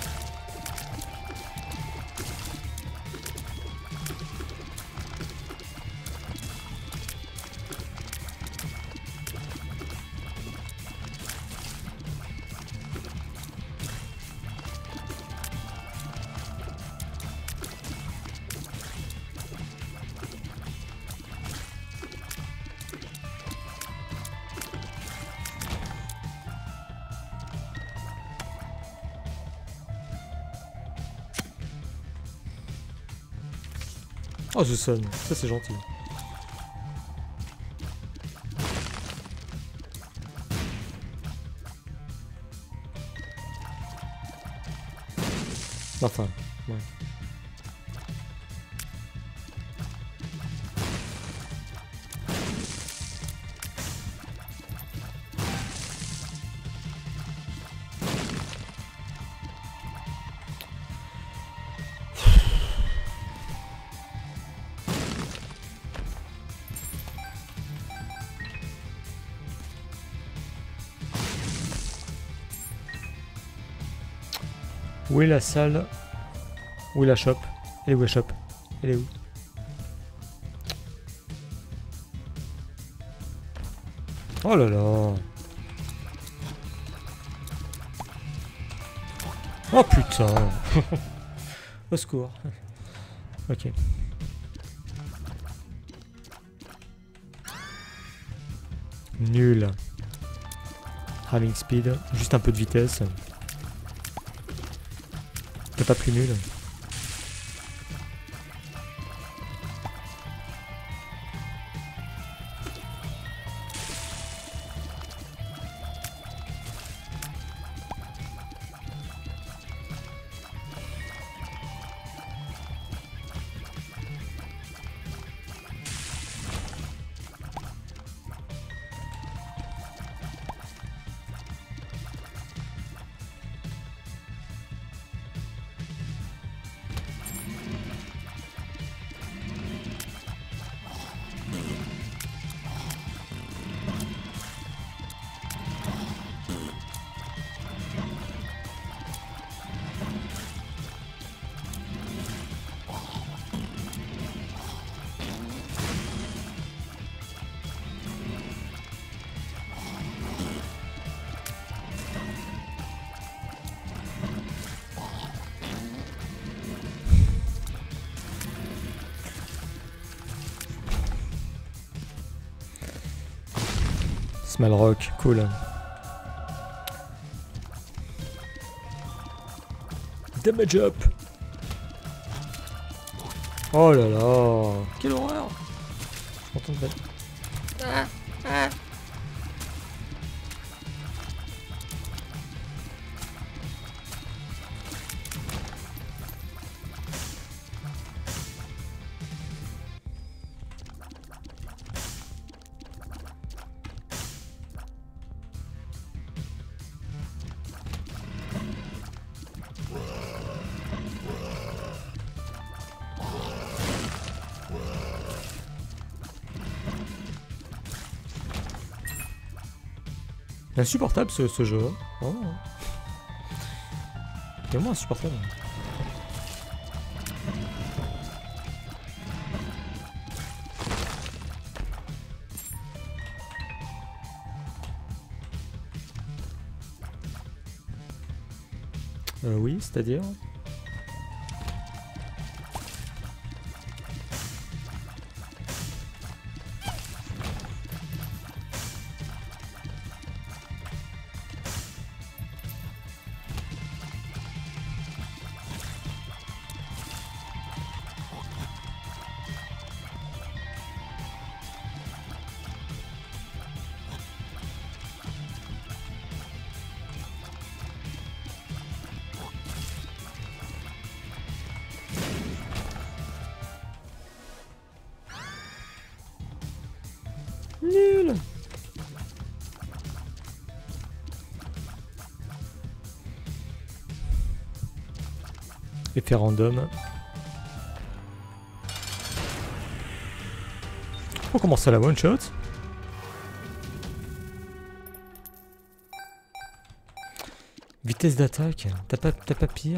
Oh, The Sun, ça c'est gentil. Enfin, ouais. Où est la salle? Où est la shop? Elle est où la shop? Elle est où? Oh là là! Oh putain! Au secours. Ok. Nul. Having speed. Juste un peu de vitesse. C'est pas plus nul. Smalrock, cool. Damage up. Oh là là, quelle horreur. Je m'entends de battre. Insupportable ce jeu. Oh. Vraiment insupportable. Oui, c'est-à-dire. Nul. Effet random. On commence à la one shot. Vitesse d'attaque. T'as pas pire.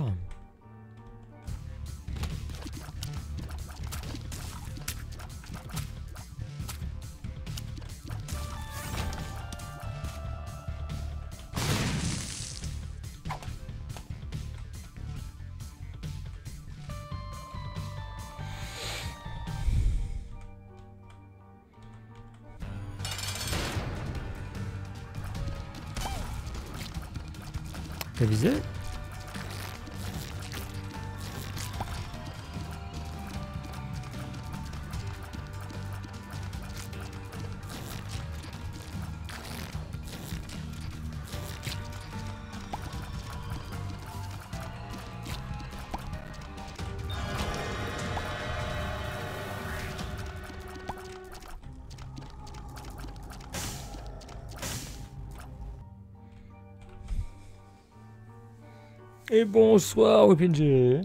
T'as visé? Et bonsoir OPNG.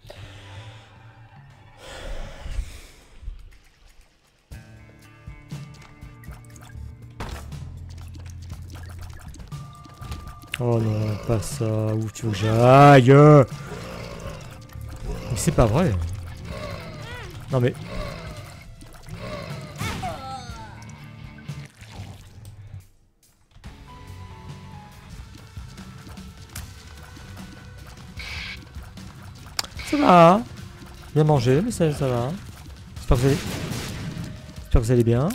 Oh non, pas ça. Où tu veux que j'aille? Mais c'est pas vrai. Non mais... Ça va. Bien mangé, mais ça va. J'espère que vous allez bien.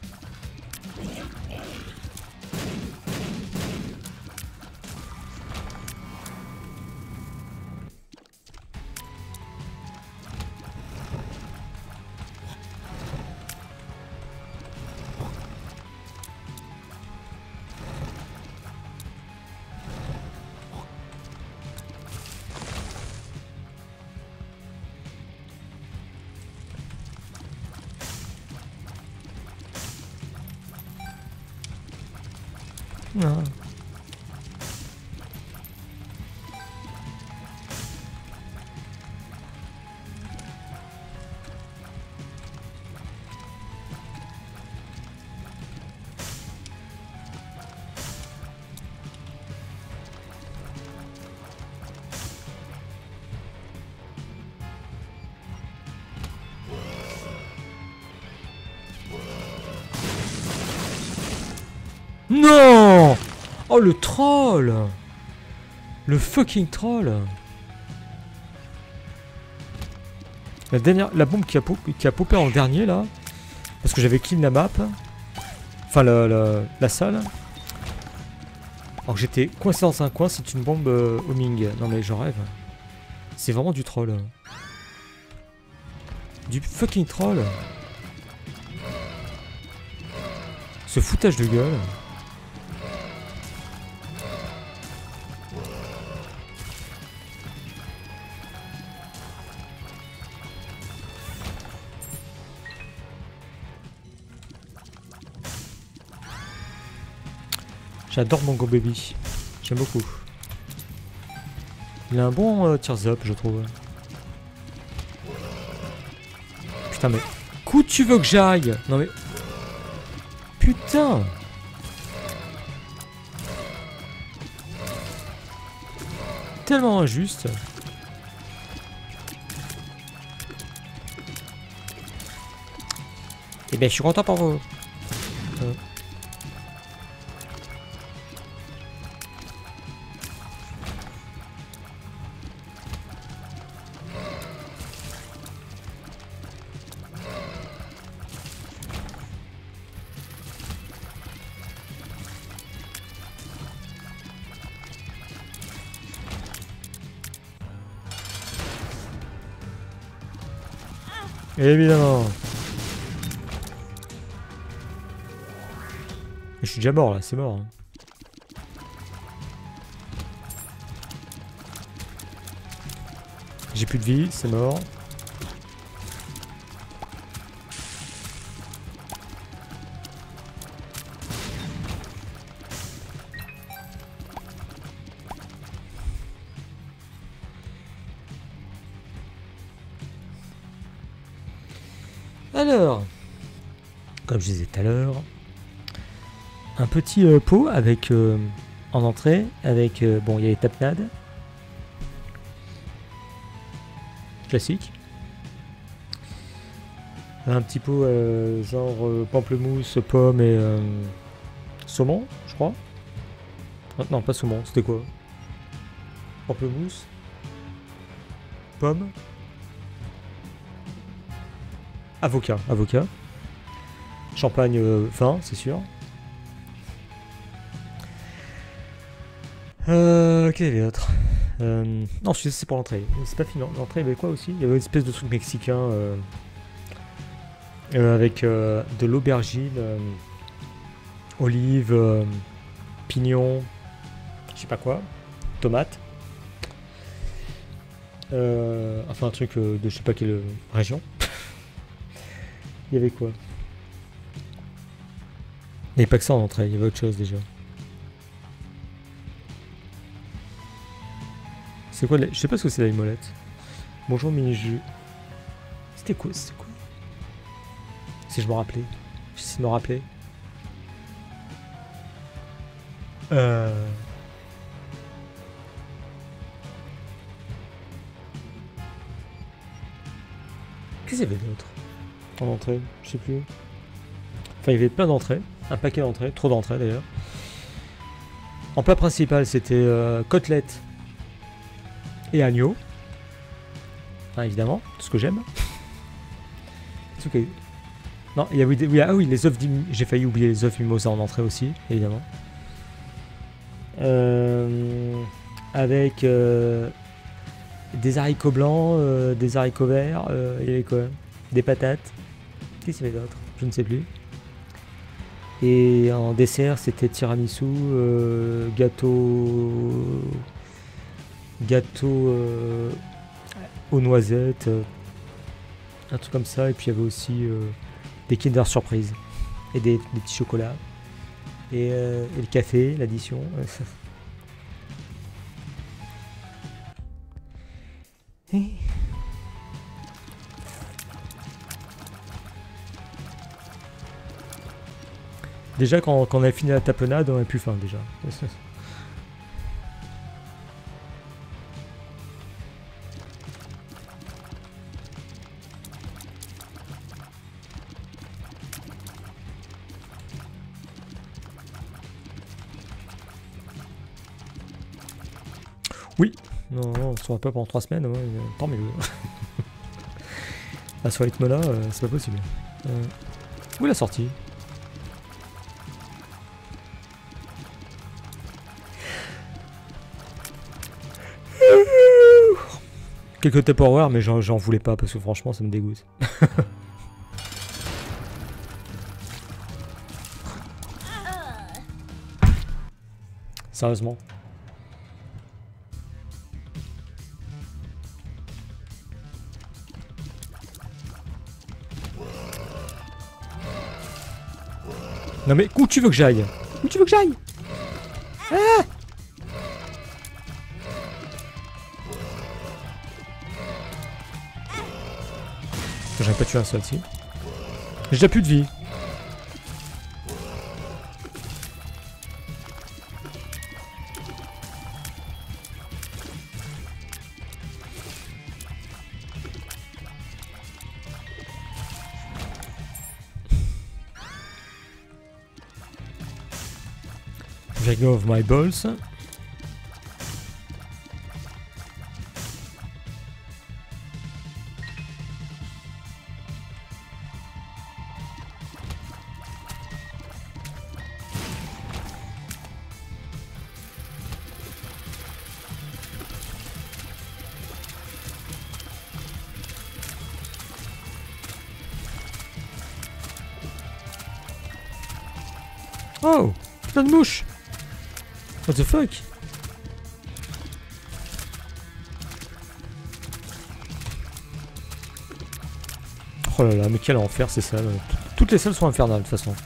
Non. Non! Oh le troll! Le fucking troll! La bombe qui a popé en dernier là, parce que j'avais clean la map, enfin la salle. Alors que j'étais coincé dans un coin, c'est une bombe homing. Non mais j'en rêve. C'est vraiment du troll. Du fucking troll. Ce foutage de gueule. J'adore Mango Baby. J'aime beaucoup. Il a un bon tears up, je trouve. Putain, mais... Où tu veux que j'aille? Non mais... Putain! Tellement injuste. Eh ben, je suis content pour vous. Évidemment. Je suis déjà mort là, c'est mort. Hein. J'ai plus de vie, c'est mort. Alors, comme je disais tout à l'heure, un petit pot avec en entrée avec bon, il y a les tapenades classique, un petit pot genre pamplemousse, pomme et saumon, je crois. Ah, non, pas saumon, c'était quoi? Pamplemousse, pomme. Avocat. Champagne, vin, c'est sûr. Quel est l'autre? Non, c'est pour l'entrée. C'est pas fini. L'entrée, il y avait quoi aussi? Il y avait une espèce de truc mexicain avec de l'aubergine, olive, pignon, je sais pas quoi, tomate. Enfin, un truc de je sais pas quelle région. Il y avait quoi? Il n'y avait pas que ça en entrée, il y avait autre chose déjà. C'est quoi je sais pas ce que c'est la limolette. Bonjour mini-jus. C'était quoi? C'était quoi? Si je me rappelais. J'essaie de me rappeler. Qu'est-ce qu'il y avait d'autre en entrée? Je sais plus. Enfin, il y avait plein d'entrées. Un paquet d'entrées. Trop d'entrées d'ailleurs. En plat principal, c'était côtelette et agneau. Hein, évidemment, tout ce que j'aime. Non, il y avait des... Ah oui, les œufs... J'ai failli oublier les œufs mimosa en entrée aussi, évidemment. Avec des haricots blancs, des haricots verts, il y avait quoi? Des patates. Qu'est-ce qu'il y avait d'autre? Je ne sais plus. Et en dessert, c'était tiramisu, gâteau aux noisettes, un truc comme ça. Et puis il y avait aussi des Kinder Surprise et des petits chocolats et le café, l'addition. Déjà, quand on avait fini la tapenade, on avait plus faim déjà. Oui, non, on se voit pas pendant 3 semaines, ouais, tant mieux. Ah, sur rythme là, c'est pas possible. Où est la sortie? Quelques Tupperware, mais j'en voulais pas parce que franchement ça me dégoûte. Sérieusement. Non mais où tu veux que j'aille? Où tu veux que j'aille? Ah! J'aurais pas tué un seul ici. J'ai déjà plus de vie. Let go of my balls. Oh, plein de mouches. What the fuck? Oh là là, mais quel enfer ces salles. Toutes les salles sont infernales de toute façon.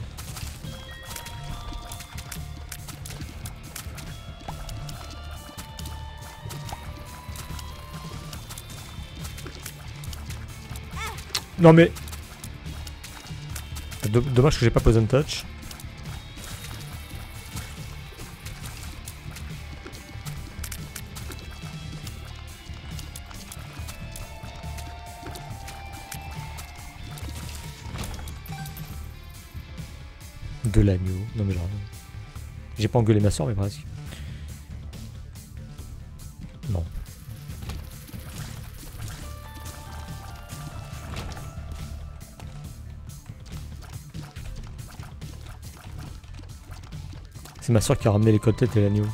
Non mais... Dommage que j'ai pas Poison Touch. De l'agneau. Non mais genre... J'ai pas engueulé ma soeur mais presque. Non. C'est ma soeur qui a ramené les côtelettes et l'agneau.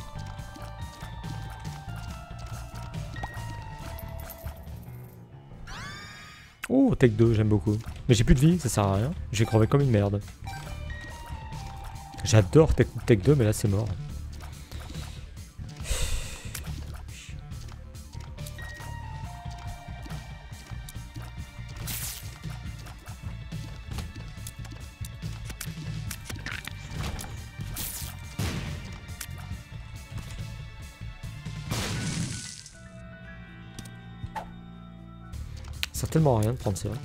Oh, Tech 2, j'aime beaucoup. Mais j'ai plus de vie, ça sert à rien. Je vais crever comme une merde. J'adore Tech 2, mais là c'est mort. sert tellement à rien de prendre ça.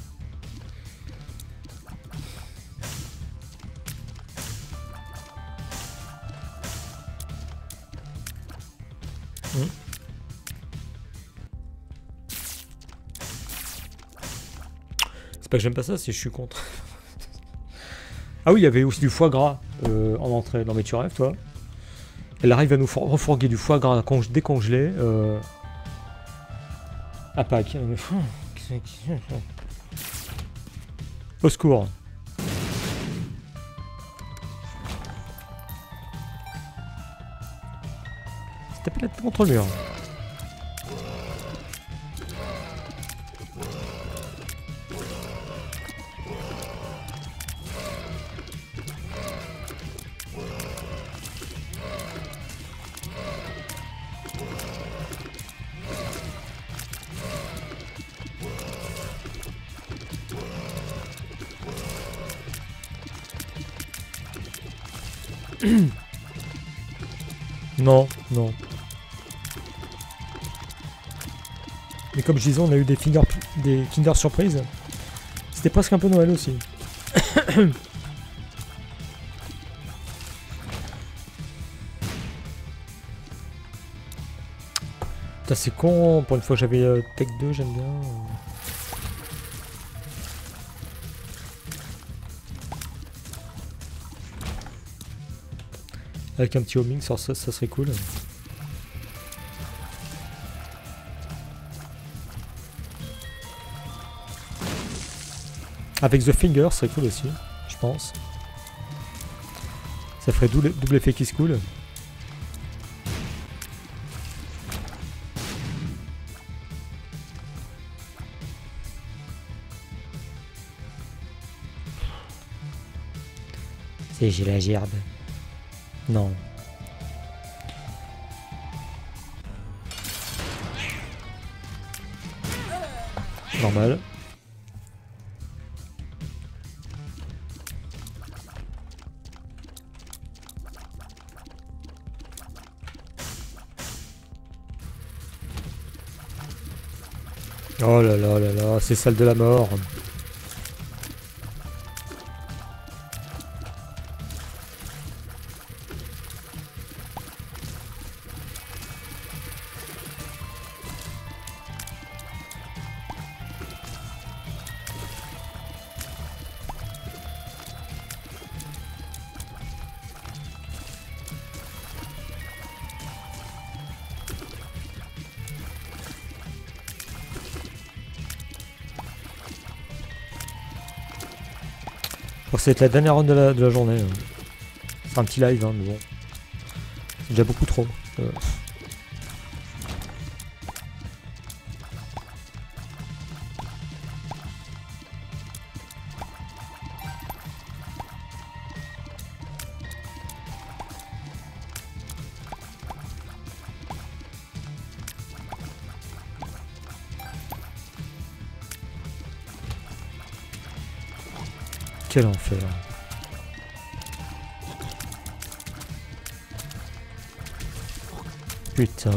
C'est pas que j'aime pas ça, c'est que je suis contre. Ah oui, il y avait aussi du foie gras en entrée. Non mais tu rêves toi. Elle arrive à nous refourguer du foie gras décongelé à Pâques. Au secours. C'était pas la tête contre le mur. Non, non. Mais comme je disais, on a eu des Kinder Surprise. C'était presque un peu Noël aussi. Putain, c'est con. Pour une fois, j'avais Tech 2, j'aime bien. Avec un petit homing, ça serait cool. Avec The Finger, ça serait cool aussi, je pense. Ça ferait double effet qui se coule. J'ai la gerbe. Non. Normal. Oh là là là là, c'est celle de la mort. Je crois que c'est la dernière round de la journée. C'est un petit live, hein, mais bon. C'est déjà beaucoup trop. Quel enfer. Putain.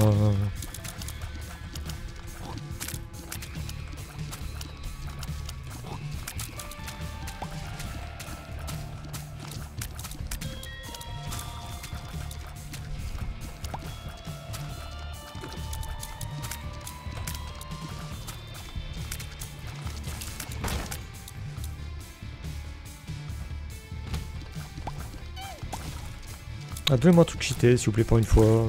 Ah, donnez-moi un truc cheaté, s'il vous plaît, pour une fois.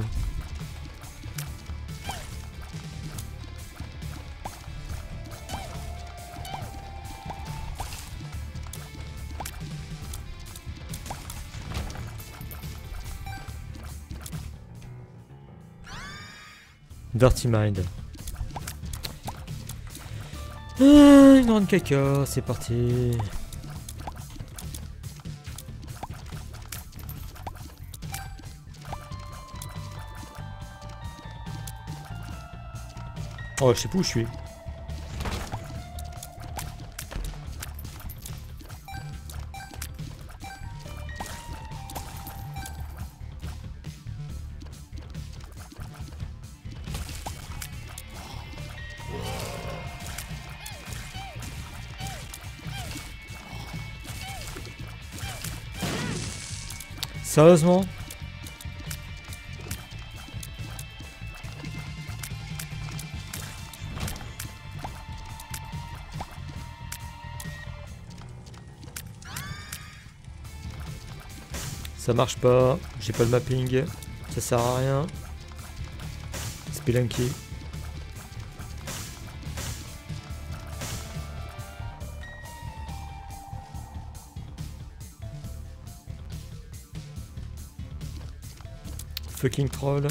Dirty Mind. Ah, une grande caca, c'est parti. Oh, je sais pas où je suis. Sérieusement? Ça marche pas, j'ai pas le mapping, ça sert à rien. Spelunky. Fucking troll.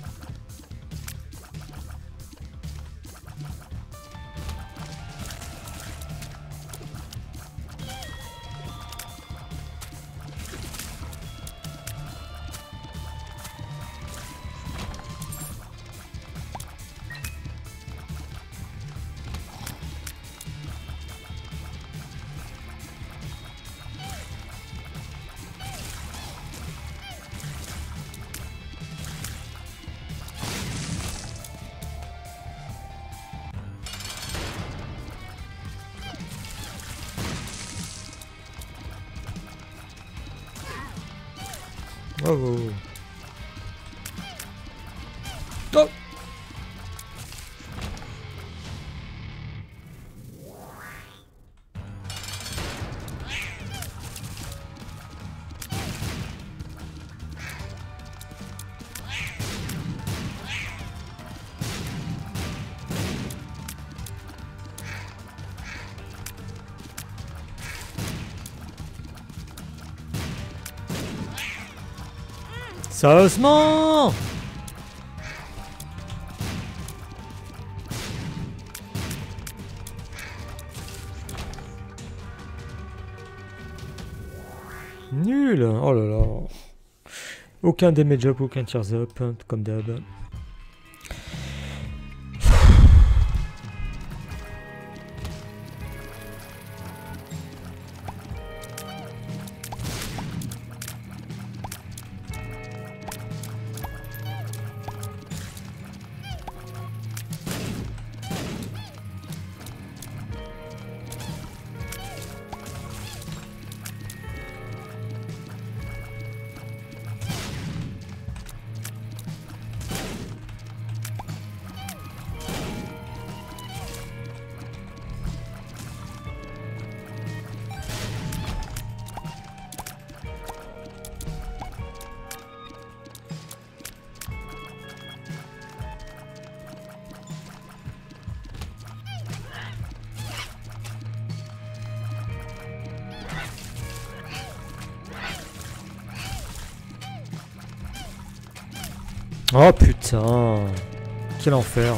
Oh. Oh. Sérieusement? Nul. Oh là là. Aucun damage up, aucun tears up, comme d'hab. Oh putain. Quel enfer.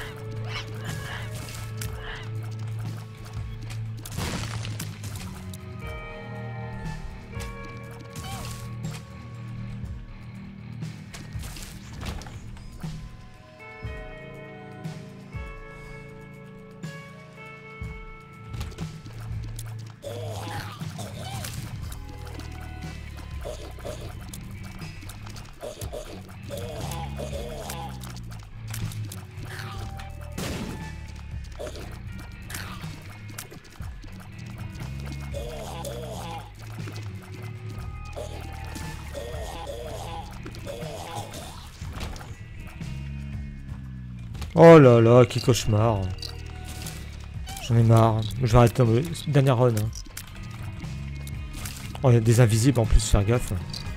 Oh là là, quel cauchemar. J'en ai marre. Je vais arrêter dans le dernier run. Hein. Oh, il y a des invisibles en plus, faire gaffe.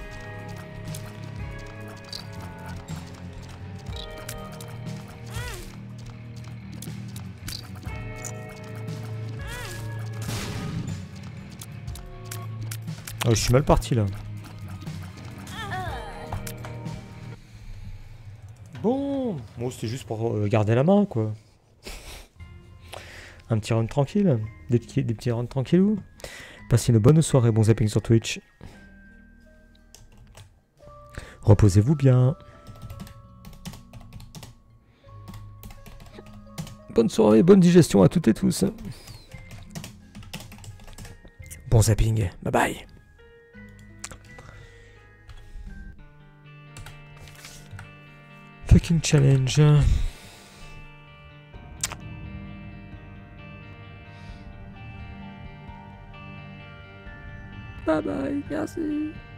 Oh, je suis mal parti là. Bon, c'était juste pour garder la main quoi. Un petit run tranquille, des petits runs tranquillou. Passez une bonne soirée, bon zapping sur Twitch. Reposez-vous bien. Bonne soirée, bonne digestion à toutes et tous. Bon zapping, bye bye. Fucking challenge. Bye bye, merci.